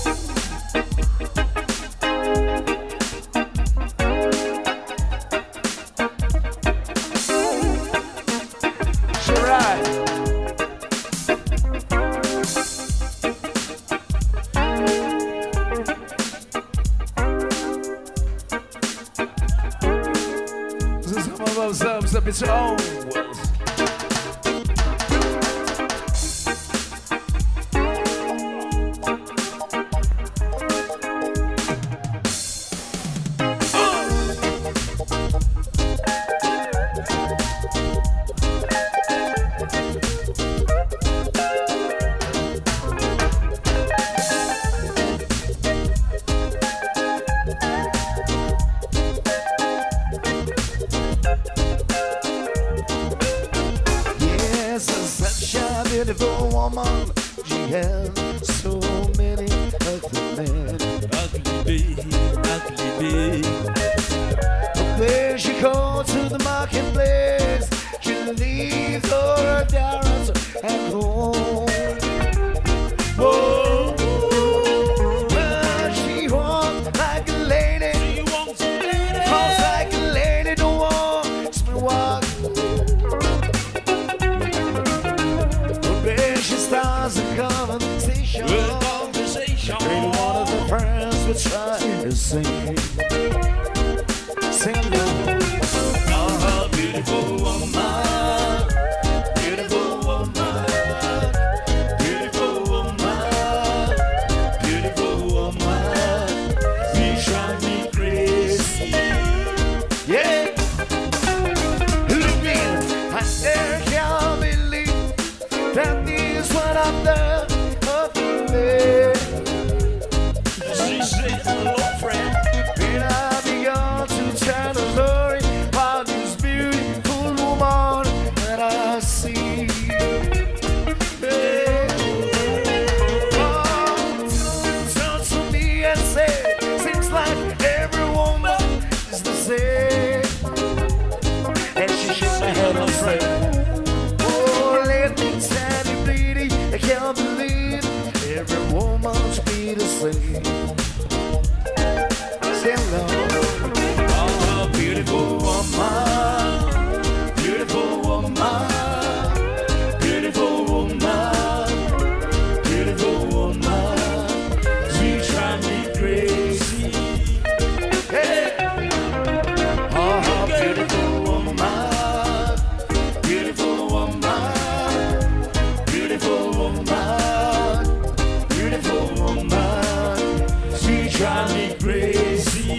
F: It's own.
H: beautiful woman. She had so many ugly men.
F: Ugly bee, ugly bee.
H: Where she goes to the marketplace, she leaves all her darrants at home.
F: sing. Sing along. Oh, beautiful woman, beautiful woman, beautiful woman, beautiful woman. You drive me crazy. Yeah. Look in, I still can't believe that this what I've done. She said, hello friend, when I began to tell the story about this beautiful woman that I see. Hey. Oh, turn to me and say, seems like every woman is the same. And she shook my head and said, oh, let me tell you, lady, I can't believe every woman should be the same. Say hello. Oh, beautiful woman, beautiful woman, beautiful woman, beautiful woman. She drives me crazy. Hey. Oh, beautiful woman, beautiful woman, beautiful woman, beautiful woman. She drives me crazy.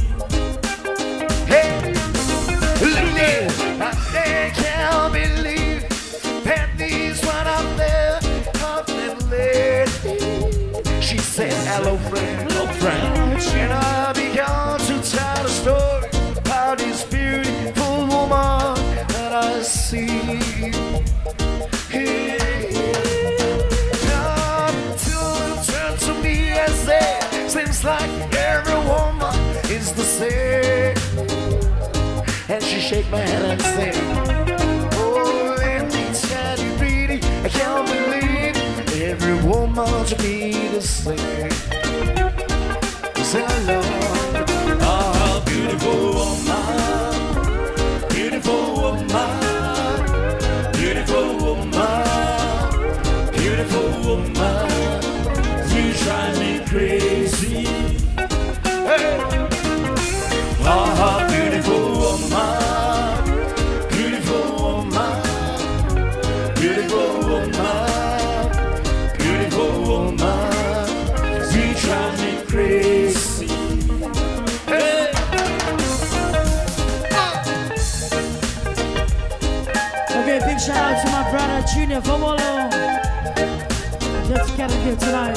F: Hey, look there, I can't believe that these one up there up and lady. She said, hello friend, hello friend. And I began to tell the story about this beautiful woman that I see. Hey, now till you turn to me and say, seems like every woman is the same. And she shake my hand and say, oh, let me tell you, baby, I can't believe every woman should be the same. Say hello. Oh, beautiful woman, beautiful woman, beautiful woman, beautiful woman. You drive me crazy. Hey. Oh, beautiful woman, beautiful woman, beautiful woman, beautiful woman. You drive me crazy. Hey.
C: Okay, big shout out to my brother Junior Vomolo. Let's get it here tonight.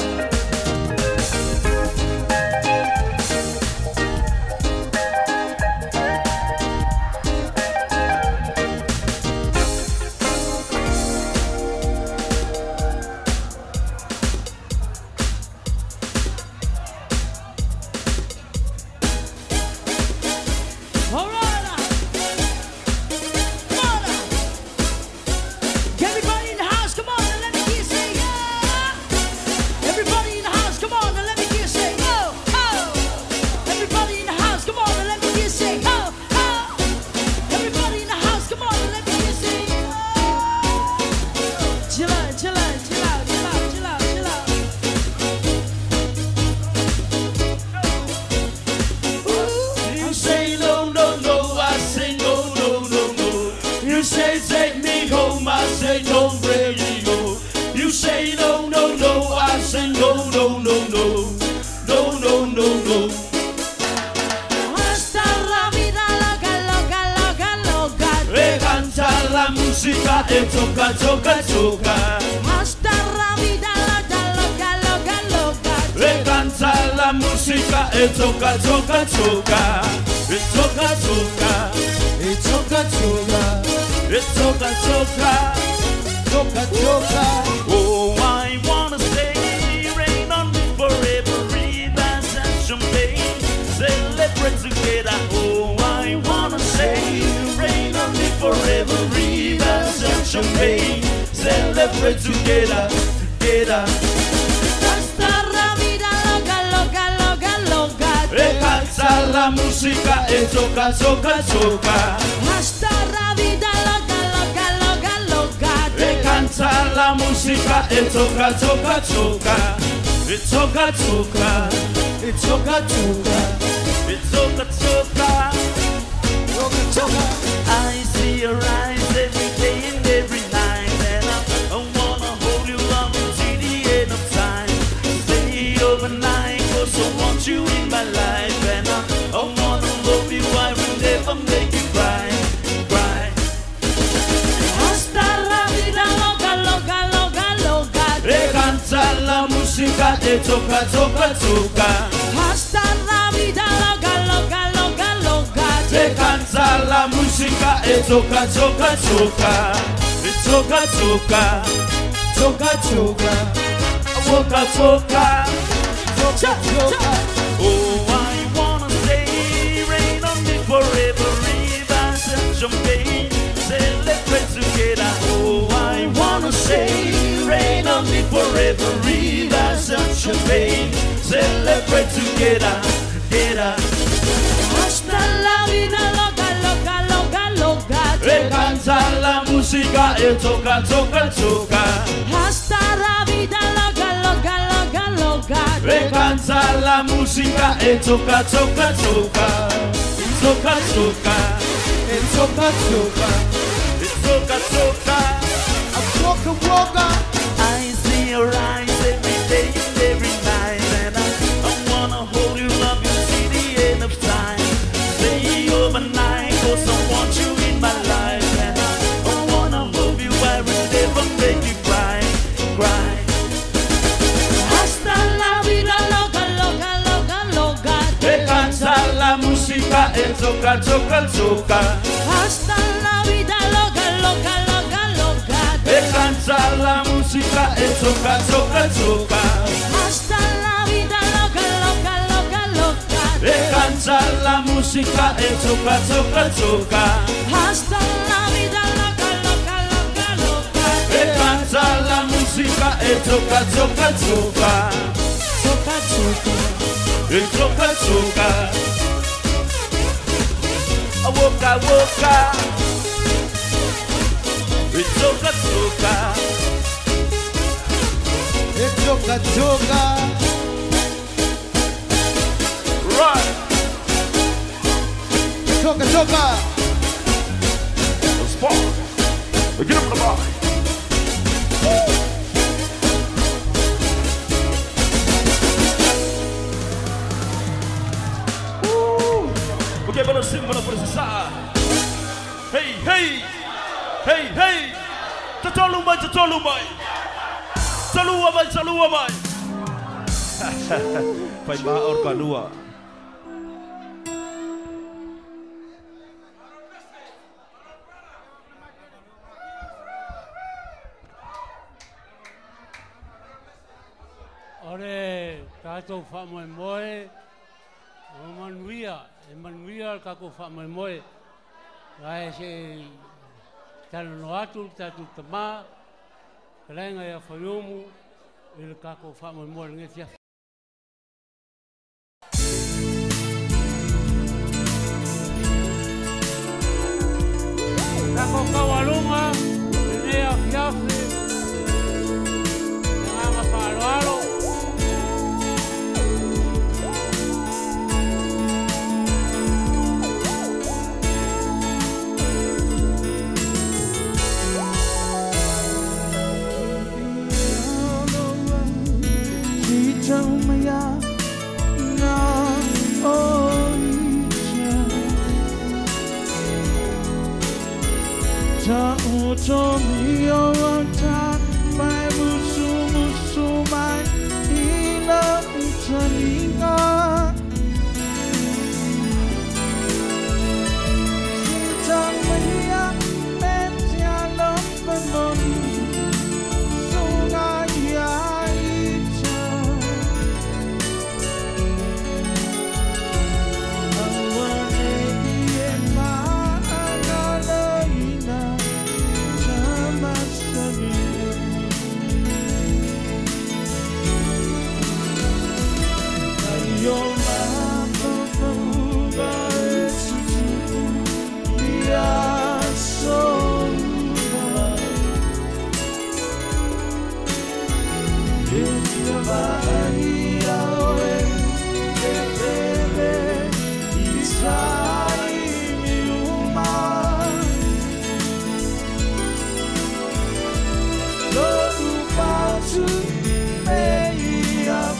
C: Everybody in the house, come on and let me hear you say yeah. Everybody in the house, come on and let me hear you say oh, oh. Everybody in the house, come on and let me hear you say oh, oh. Everybody in the house, come on and let me hear you say oh. Chill out, chill out, chill out, chill out, chill out, chill out.
F: You say no, no, no, I say no, no, no, no. You say take me home, I say no, radio. You say no, no, no, I say no, no, no, no, no, no, no, no.
C: Hasta la vida loca, loca, loca, loca.
F: E canta la musica e toca, toca, toca.
C: Hasta la vida loca, loca, loca, loca.
F: E canta la musica e toca, toca, toca. E toca, toca.
H: E toca, toca,
F: E toca, toca.
H: toca, toca.
F: Oh, I wanna say rain on me forever, rivers and champagne, celebrate together. Oh, I wanna say rain on me forever, rivers and champagne, celebrate together, together.
C: Hasta la vida loca, loca, loca, loca.
F: E canta la musica e toca, toca, toca.
C: Hasta la vida loca, loca, loca, loca.
F: E canta la musica e toca, toca, toca. E toca, toca.
H: It's Toka Toka.
F: It's Toka Toka.
H: Toka Toka.
F: I see your eyes every day and every night, and I, I wanna hold you love until the end of time. Stay overnight, cause I want you in my life, and I, I wanna love you, I will never make you cry, cry.
C: Hasta la vida loca, loca, loca, loca.
F: E canta la musica de Toka Toka Toka.
C: Hasta la vida loca, loca, loca, loca.
F: E canta la musica e Toka Toka Toka. E Toka Toka.
H: Toka Toka.
F: Toka Toka.
H: Toka Toka.
F: Oh, I wanna say rain on me forever, rivers and champagne, celebrate together. Oh, I wanna say rain on me forever, rivers and champagne, celebrate together, together.
C: Hasta la vida loca, loca, loca, loca.
F: E canta la musica e Toka Toka Toka.
C: Hasta la vida loca, loca, loca, loca.
F: E canta la musica e Toka Toka Toka. Toka Toka.
H: It's Toka Toka.
F: It's Toka Toka.
H: Toka Toka.
F: I see your eyes every day and every night, and I, I wanna hold you, love you till the end of time. Stay overnight, cause I want you in my life, and I, I wanna hold you, I will never make you cry, cry.
C: Hasta la vida loca, loca, loca, loca.
F: E canta la musica e Toka Toka Toka.
C: Hasta la vida loca, loca, loca, loca.
F: E canta la musica e Toka Toka Toka.
C: Hasta la vida loca, loca, loca, loca.
F: E canta la musica e Toka Toka Toka.
C: Hasta la vida loca, loca, loca, loca.
F: E canta la musica e Toka Toka Toka.
C: Toka Toka.
F: E Toka Toka. A woka woka. E Toka Toka.
H: It's Toka Toka.
F: Right.
H: Toka Toka.
F: Let's park. Get up the bar. Okay, better sing, better precisar. Hey, hey, hey, hey. Tatolu mai, tatolu mai. Salua mai, salua mai. Pai ba orka lua.
D: Ore, tātou whamoe moe, o manuia, e manuia al kako whamoe moe, rai se tano no atu, tātou tamā, karenga ia whaiomu, e le kako whamoe moe nge tia. Kako kawalunga, e nea fiafe, e nganga whaaloalo,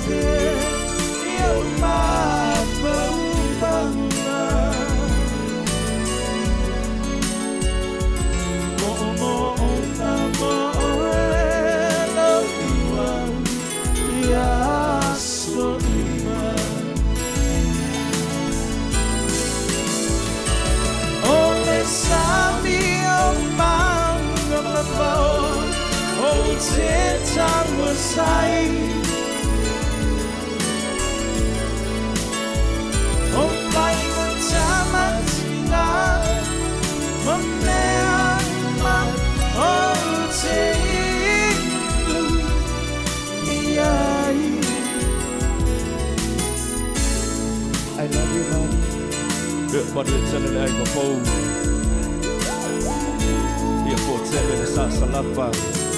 F: But it's a little like a phone. Here for seven is a salapa.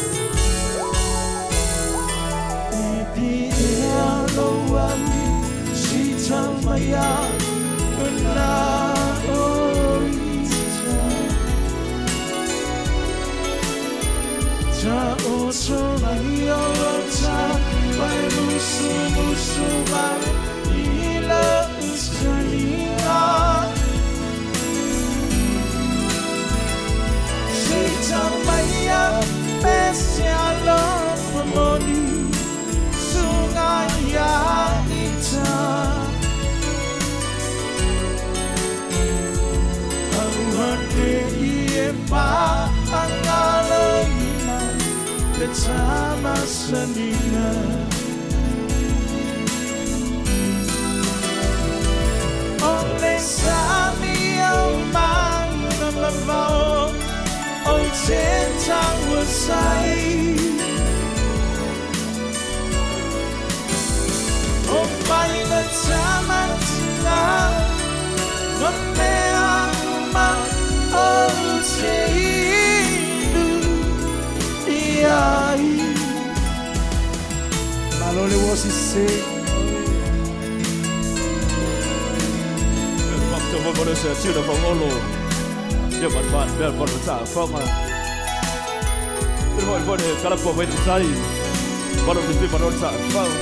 B: Sama senina Oleh sami omang membawa Oi centang wasai Oh pai na sama tina Memeang oh sei Malole was he say
F: Waktu membaru saya sudah mengolo Dia berbuat biar berusaha fama Terus boleh kalau pemain saya baru mesti berusaha fama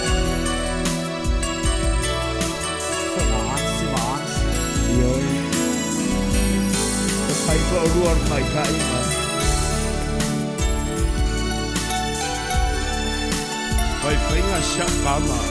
G: Semangat semangat Yo Sampai ke luar mereka ini Vai venha chacama.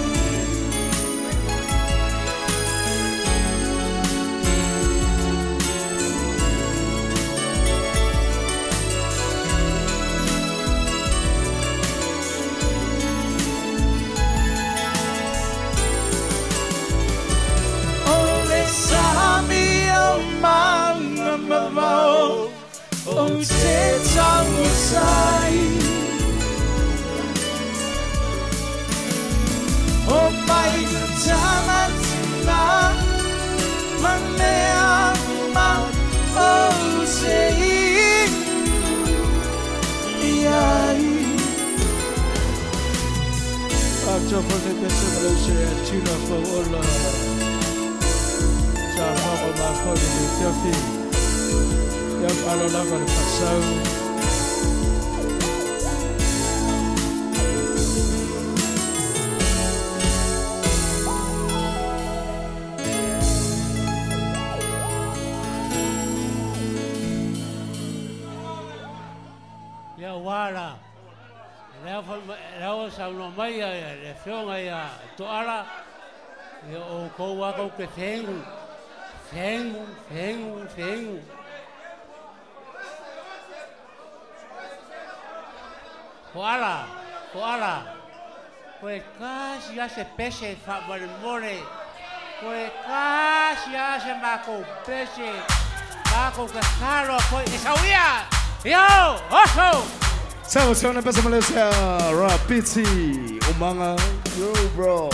B: Oleh sami omang membawa Oh centang usai Oh my zaman tina Meneang mang oh sei Iai
E: Acho porque pensa Malaysia China for all Sama sama for the Tiafi Yang kalau lawan pasau
D: Ya wala. Leo leo sa no mai ya le fionga ya to ala. Yo o ko wa ko ke fengu. Fengu, fengu, fengu. Koala, koala. Pues casi hace peche fa more. Pues casi hace maco peche. Maco cascaro pues esa uya. Yo, oso.
B: Sama sama pesa Malaysia Rapiti Umanga Yo bro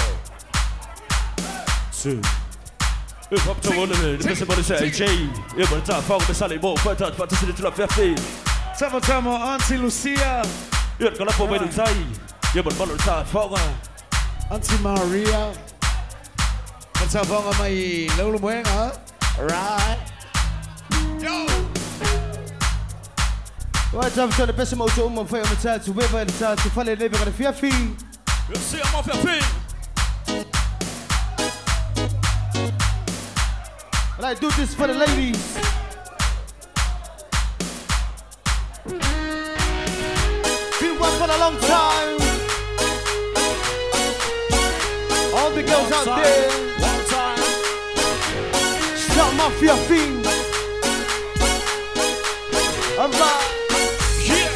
F: Two Up to one of them, the best Malaysia A J Yeah, but it's a foul, the Sally Bo, but it's a city to fifty
B: Sama sama Auntie Lucia
F: Yeah, kalau apa main Thai Yeah, but malu tak foul
B: Auntie Maria Macam apa mai lalu mueng ah Right Yo
H: What's up, so the best motor um foi uma tatu, beba ele tatu, fala ele beba fiafi.
F: You see, I'm off your feet.
H: And I do this for the ladies. Been one for a long time. All the girls out
F: time.
H: there.
F: One time.
H: Start mafia thing. Alright.
F: Yeah.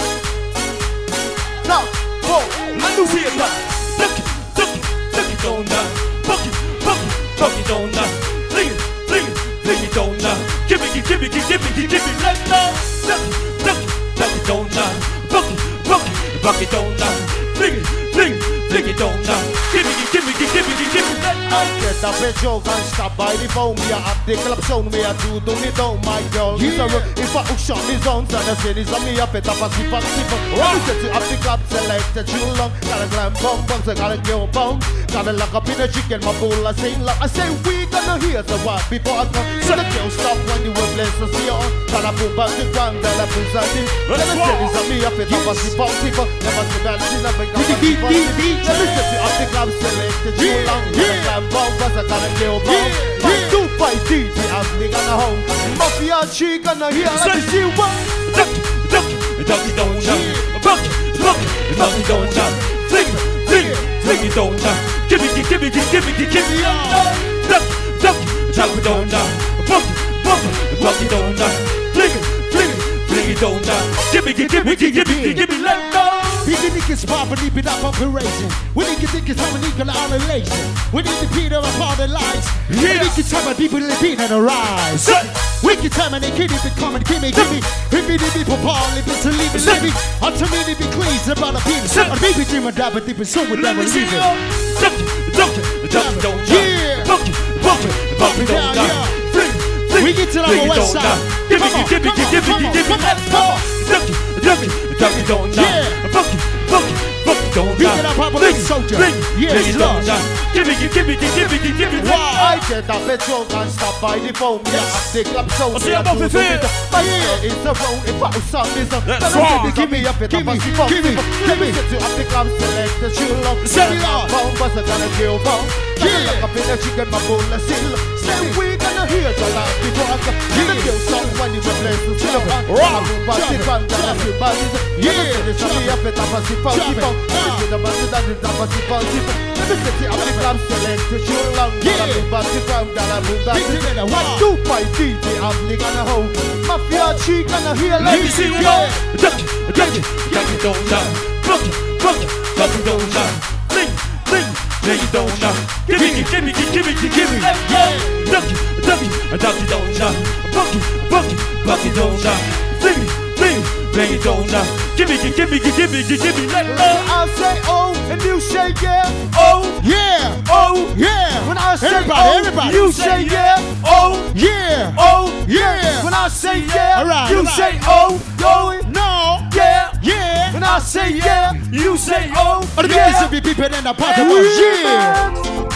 H: Now, whoa.
F: Let me see it now. Duck it, duck it, duck it on down. Buck it, buck it, buck it on down. Fling it, fling it, fling it on down. Give me, give me, give me, give me, let go. Duck it, duck it, duck it on down. Buck it, buck it, buck it on down. Fling it, fling it, fling it on down. Give me, give me, give me, give me, let go.
H: Get up and joke and stop by the phone. Me a up the club sound. Me a do do me down, my girl. Yeah. If I hook shot me zone, so the city's on me up it up a sip and sip. Let me set you up the club, select the too long. Got a glam bum bum, so got a girl bum. Got a lock up in the chicken, my bowl I sing like I say we gonna hear the what before I come. So the girl stop when you were blessed to see on. Got a boom back the ground, got a boom back the. Let me set you on me up it up a sip and sip. Never see that she's up and got a sip and sip. Let me set you up the club, select the too long. Got a glam bum bum, so got a girl bum. Two fight D J, I'm nigga na home. Mafia chick gonna hear let me see what.
F: Duck it, duck it, duck it on down. Buck it, buck it, buck it on down. Fling it, fling it, fling it on down. Give me, give me, give me, give me, duck it, duck it, duck it on down. Buck it, buck it, buck it on down. Fling it, fling it, fling it on down. Give me, give me, give me, give me, let go.
A: He think it's pop and deep it up operation. We need to think it's time and equal annihilation. We need to beat up all the lights. We need to time and people to beat and arise. We can time and they can't even come and give me, give me. If it be for Paul, if it's a leave it, leave it. Until me to be pleased about a people. And maybe dream and die, but deep and so with them and leave it.
F: Duck it, duck it, duck it on down.
A: Yeah.
F: Buck it, buck it, buck it on down. Fling it, fling
A: We get to the
F: fling it
A: west
F: on
A: side.
F: down. Give me,
A: Come on,
F: give me,
A: come on,
F: give me,
A: come on,
F: give me,
A: come on,
F: let's
A: come
F: go.
A: on.
F: Duck it, duck it, duck it on down.
A: Yeah.
F: Buck it, buck it, buck it on
A: Beat
F: down.
A: it up, Papa,
F: Fling
A: like
F: it,
A: soldier.
F: fling it,
A: Yes,
F: fling it on
A: Lord.
F: down. Give me, give me, give me, give me,
H: Why I get up and joke and stop by the phone. Yeah, I take up so.
F: I see I'm off the field.
H: My ear is around. If I was on this,
F: That's right.
H: give me up it up and see
A: Give me, give me.
H: Set you up the club, select the shoe long.
A: Set it up.
H: Phone, but I gotta kill phone.
A: Yeah.
H: Lock up in the chicken, my bowl, I seal. Say we gonna hear the light before I come. Give the kill song when you were blessed to see the rock.
A: Rock.
H: But the fun, gotta feel bad.
A: Yeah.
H: It's up me up it up and see phone.
A: Jump it.
H: Let me the man that is up and see phone. Let me set you up the club, select the shoe long.
A: Yeah.
H: But the fun, gotta move that.
A: Beat it in the
H: What
A: wall.
H: do fight D J, I'm nigga na home. Mafia chick gonna hear
F: Let
H: like
F: me see you go. Duck it, duck it, duck it on down. Buck it, buck it, buck it on down. Fling, fling, fling it on down. Give me, give me, give me, give me, let go. Duck it, duck it, duck it on down. Buck it, buck it, buck it on down. Fling it, fling it, fling it on down. Give me, give me, give me, give me, let go.
H: I say oh and you say yeah.
F: Oh,
A: Yeah.
F: oh,
A: Yeah.
H: When I say
A: Everybody,
H: oh,
A: everybody.
H: you say yeah.
F: oh,
A: Yeah.
F: oh,
A: Yeah.
H: When I say yeah,
A: All right,
H: you
A: all right.
H: say oh, yo,
A: No.
H: yeah.
A: Yeah.
H: When I say yeah,
F: you say oh,
A: Or the
H: yeah.
A: guys will be people in the party. Yeah.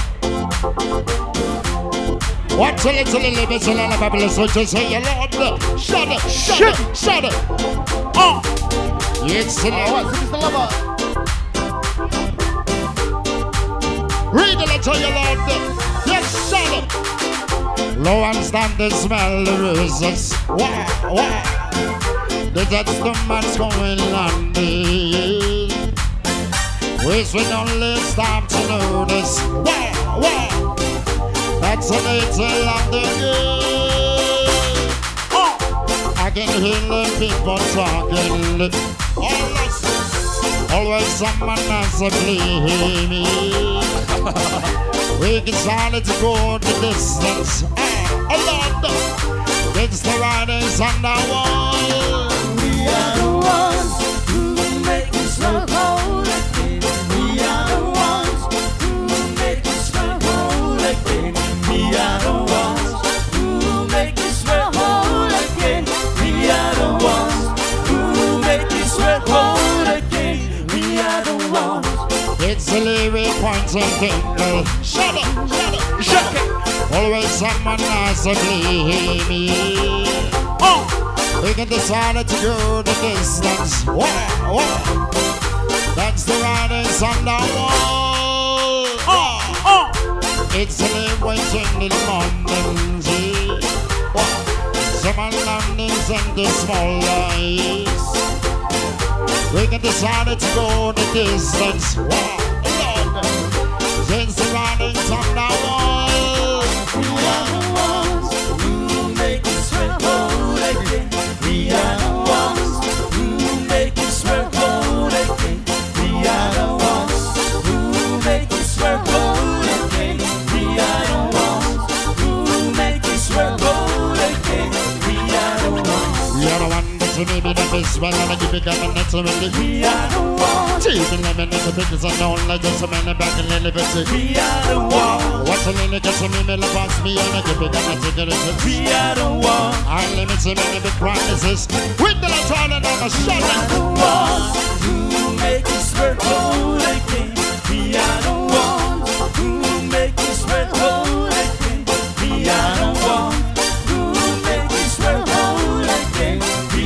A: What's a little little bit of a babble, so just say your Lord. Shut it, shut it, shut it. Oh. It's a
H: Oh,
A: little.
H: what's Mister Lover?
A: Read the letter, your Lord. Yes, shut it. Low and stand the smell the roses. Wow, wow. That's the man's going on me. Wish we only stop to notice. Wow, wow. That's the nature of the game. Oh, I can hear the people talking. Always, always someone has to blame me. We can start to go the distance. Oh, Lord, it's the riders on the wall.
B: We are the ones who make this love whole again. We are the ones who make this love whole again. We are the ones who make this world whole again. We are the ones who make this world whole again. We are the ones.
A: It's a lyric point and finger. Shut up, shut up, shut up. Always someone has to blame me. Oh, we can decide to go the distance. Wow, wow. That's the riders on the wall. It's late waiting in the morning. Some landings and the small eyes. We can decide to go the distance. Wow, Lord. Since the running from now on,
B: we are the ones who make this world go again. We are the ones who make this world go again. We are the ones who make this world go again. We are the ones who make this world go again. We are the ones.
A: We are the ones. Maybe the best one and I give it a minute to make it.
B: We are the ones.
A: Even the minute to pick us a known like just a minute back in the liberty.
B: We are the ones.
A: What's the minute just a minute pass me and I give it a minute to
B: we are the ones.
A: I limit to many big promises. With the turn and I'm a shot.
B: We are the ones who make this world go again. We are the ones who make this world go again. We are the ones who make this world go again.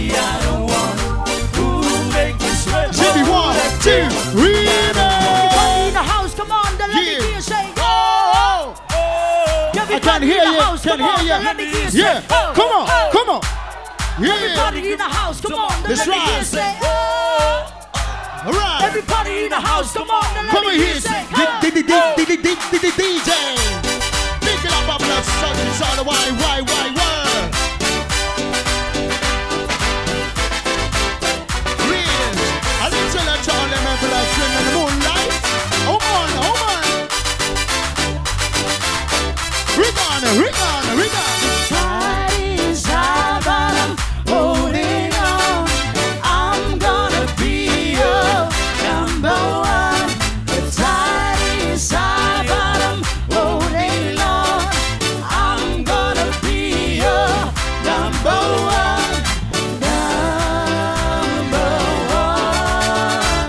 A: One, two, three,
C: everybody in the house, come on, the let me hear you say, oh, oh.
A: I can't hear you,
C: house,
A: can't
C: on,
A: hear you.
C: Let me hear you
A: yeah,
C: say, oh,
A: come on,
C: oh.
A: come on. Yeah.
C: Everybody in the house, come on, the
A: That's
C: let me
A: right.
C: hear you say, oh.
A: All right.
C: Everybody in the house, come on, the let
A: come
C: me hear you say, oh.
A: D J. Pick it up, up, let's suck it, all the why, why, why, why. In the moonlight. Oh on, oh on. Ring on, ring on, ring on.
B: Tide is high, but I'm holding on. I'm gonna be your number one. The tide is high, but I'm holding on. I'm gonna be your number one. Number one.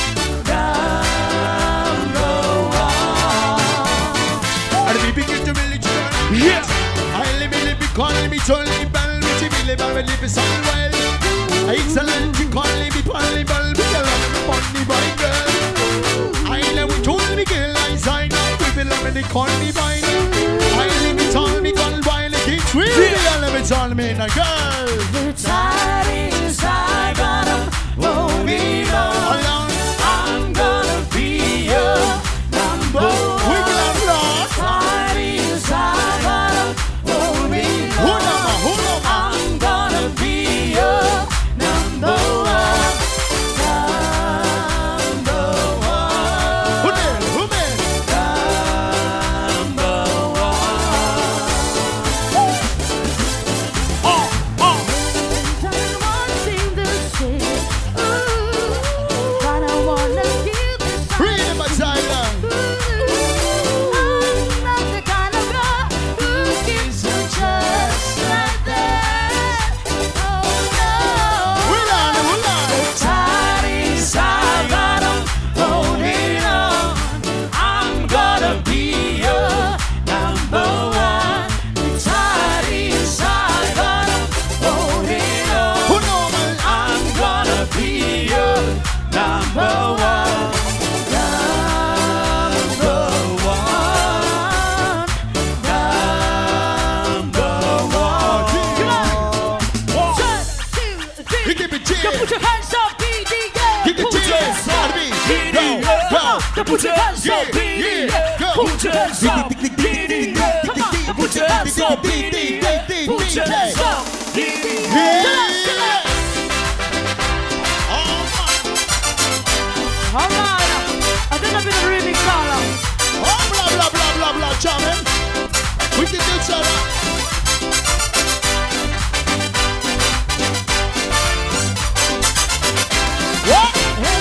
A: Yes, I live in the call me Tony Bell, which he live and live is well. Excellent, you call me Polly Bell, because I'm a funny boy girl. I love it, told me girl, I sign up, we love me, they call me by I live it, all me call while the kids will be, I love it, all me, a girl.
B: The tide is high, but I'm holding on. I'm gonna be your number one.
A: We will have lost.
B: Tide is high, but I'm holding on. I'm gonna be your number one. Number one.
A: Who there? Who there?
B: Number one.
A: Oh, oh.
B: Someone seem to say, ooh, I don't wanna hear this song.
A: Free in my tiger.
B: I'm not the kind of girl who gives you just like that. Oh no.
A: Hold on, hold on.
B: The tide is high, but I'm holding on. I'm gonna be your number one. The tide is high, but I'm holding on.
A: Hold on, man.
B: I'm gonna be your number one. Number one. Number one.
C: One, two, three.
A: You give it
C: Now
A: cheers.
C: put your hands up, B D A.
A: Give it
C: Put your
A: cheers.
C: hands
A: Gotta
C: up.
A: be.
C: B D
A: Go,
C: A.
A: go.
C: Now put your hands up,
A: Yeah,
C: B D A.
A: yeah, go.
C: Put your hands up, B D A. Come on, now put your hands up, B D A. Put your hands up, B D A.
A: Yeah. Oh,
C: All right, I don't know if it's a remix song.
A: oh, blah, blah, blah, blah, blah, jamming. We can do each other. What?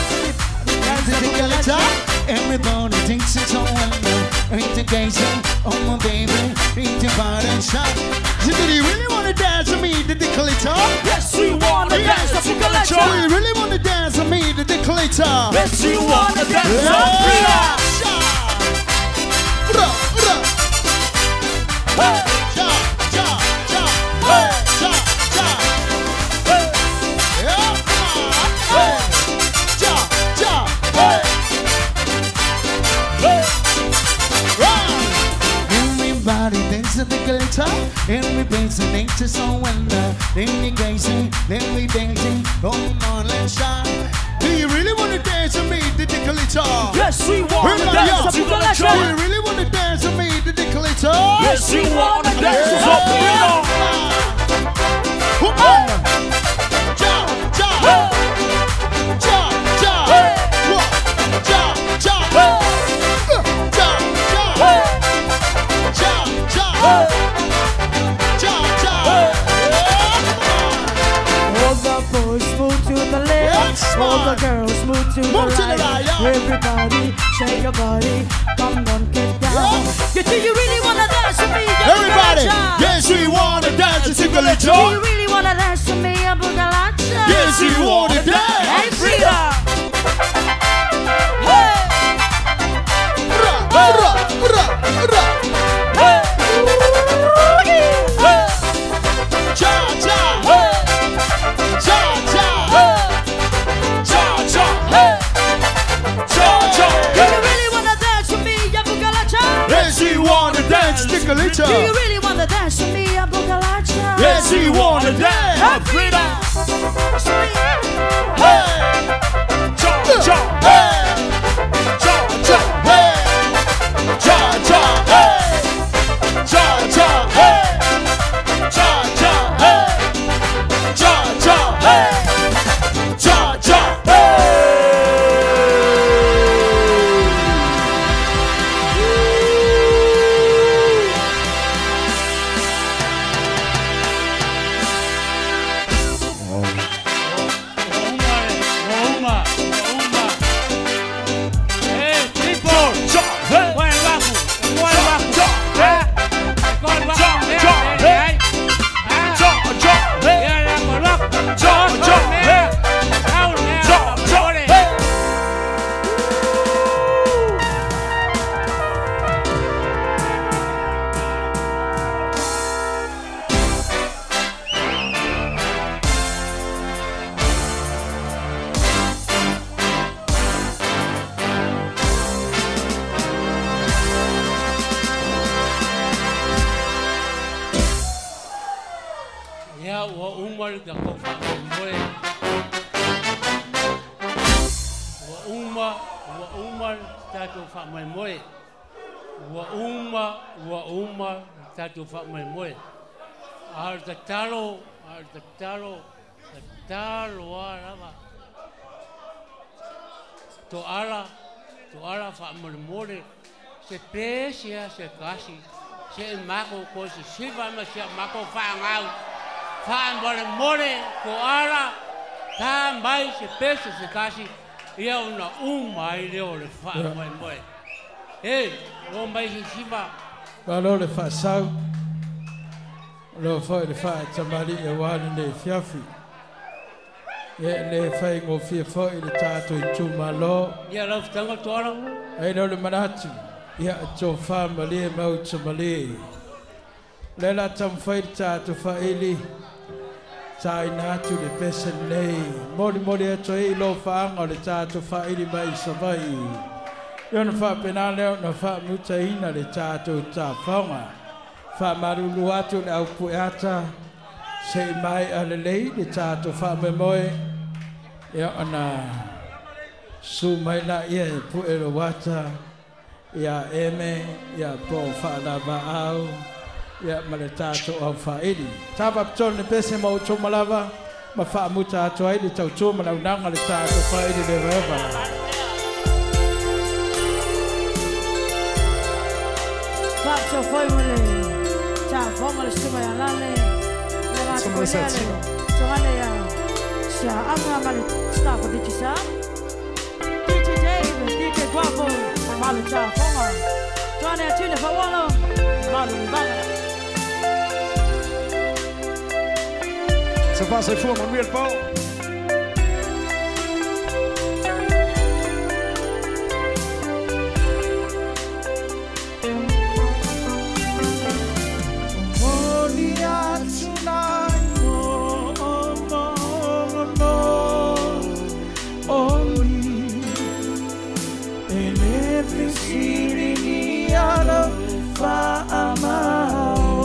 H: Everybody thinks it's all well. Ain't the gangster, oh my baby, ain't the bar and shop.
A: Do you really want to dance with me, the Decolator?
C: Yes, we wanna dance the
A: Do
C: Decolator.
A: you really want to dance with me, the Decolator?
C: Yes, we wanna dance the
A: Yeah.
C: Decolator.
A: Bra, bra. Hey, ja, ja, ja. Hey, ja, ja. Hey, yeah, come on. Hey, ja, ja. Hey, hey, run. a tickle-itter, and we praising nature so well. Then we crazy, then we dancing, come on, let's shine. Do you really want to dance with me, the tickle-itter?
C: Yes, we want to dance with the tickle-itter.
A: Do you really want to dance with me, the tickle-itter?
B: Yes, we want to dance with the tickle-itter.
A: Come on! Ja, ja, ja, ja, ja, ja, ja,
C: All the boys move to the left, all the girls move to the right. Everybody, shake your body, come on, get down. You do you really wanna dance with me?
A: everybody, yes, we wanna dance a tickle-itter.
C: Do you really wanna dance with me, a boogalacha?
A: Yes, we wanna dance.
C: Hey, Frida!
A: Tickle-itter.
C: Do you really wanna dance with me, a boogalacha?
A: Yes, we wanna dance.
B: Freedom.
A: Hey,
B: Cha cha.
A: hey,
B: Cha cha.
A: hey, cha cha, hey, cha cha, hey, cha cha, hey, cha cha, hey, cha cha, hey.
D: Tatu fa mai moi. Ar the talo, ar the talo, the talo arava. To ala, to ala fa mai moi. Se presia se kasi, se mako ko se siva ma se mako fa ngau. Fa mai moi ko ala. Ta mai se presia se kasi. Ia una un mai leo le fa mai moi. Hey, o mai se siva.
E: Malo le fa sau. Lo foi le fa tamari e wale ne fiafi. E le fai ngo fia foi le tato i tu malo.
D: Ia lo tango toro.
E: Ai no le manatu. Ia to fa mali mau tamali. Le la tam fai tato fa ili. Tai natu le pesen nei. Moli moli ato e lo fa anga le tato fa ili mai savai. Yo na fa penale na fa mutaina le tato ta fonga fa marulu atu au puata se mai ale lei le tato fa memoe ya ana su mai la ye pu ero wata ya eme ya po fa la va au ya male tato au fa ili taba ton le pese mo to malava ma fa muta to ai le tau to ma nanga le tato fa ili le va.
C: Faccio poi mole, ciao, fonga le stime a lane, le va a cogliere, giovane ya, sia amma male, stavo di ci sa, D J Dave, D J Guapo, male ciao, fonga, giovane a Cile fa uomo, male mi banga.
B: Se passa il fuoco, lui il po'.
A: Fa amao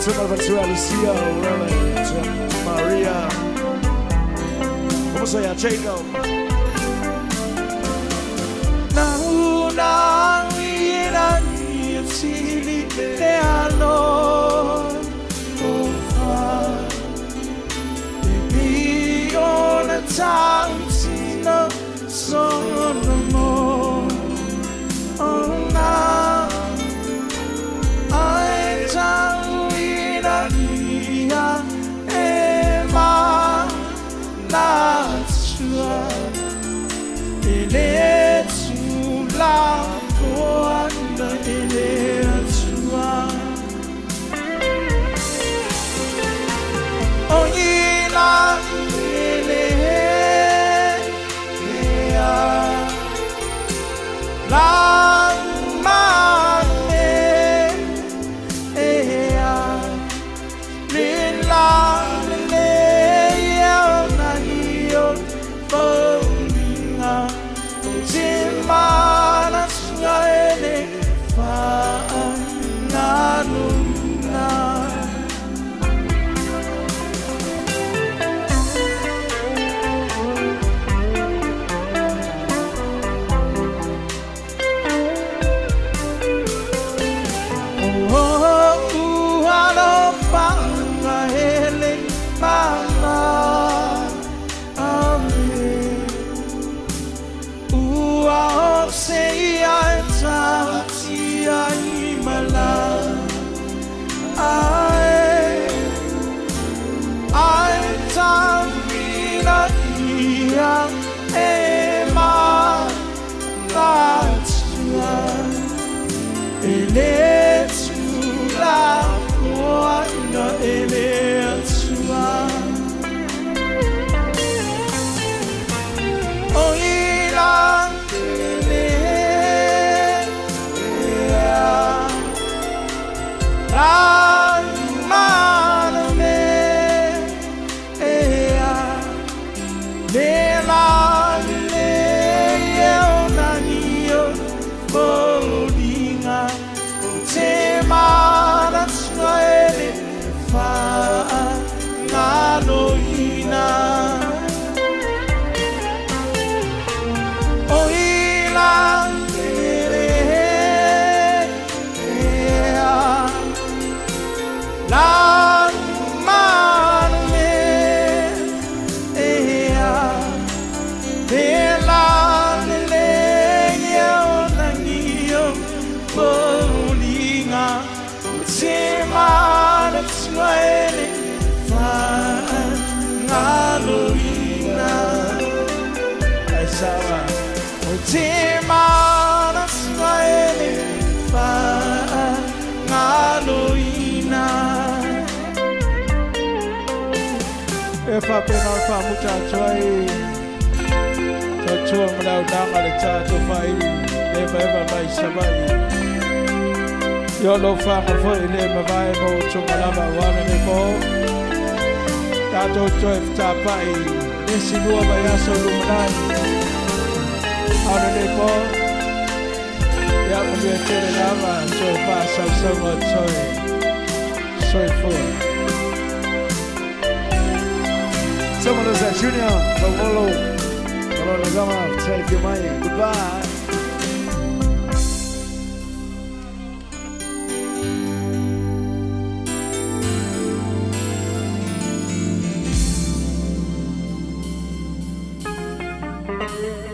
F: Summa Venezuela, Lucia, Aurelia, Maria. Vamos allá, Jacob.
B: Now, now, we are here, see the alone. Oh, far. Baby, on a time, see no son no more. Oh, now, I tell you that we are Emma, not sure. It is too loud for the it is too loud. Oh, ye la, la, ma,
E: If I've been on for mucha joy, so chuang madao dang ala cha to fai, never ever by sabai. Yo lo fa mo fo ile ma vai mo chung ala ba wana ni ko. Ta to joy cha pai, nesi lua ba ya so lu madan. Ana ni ko. Ya mo be tere la ba joy pa sa so mo joy. Joy for.
F: Someone is that Junior from Olo. Olo Nagama, take your money. Goodbye.
B: Thank you.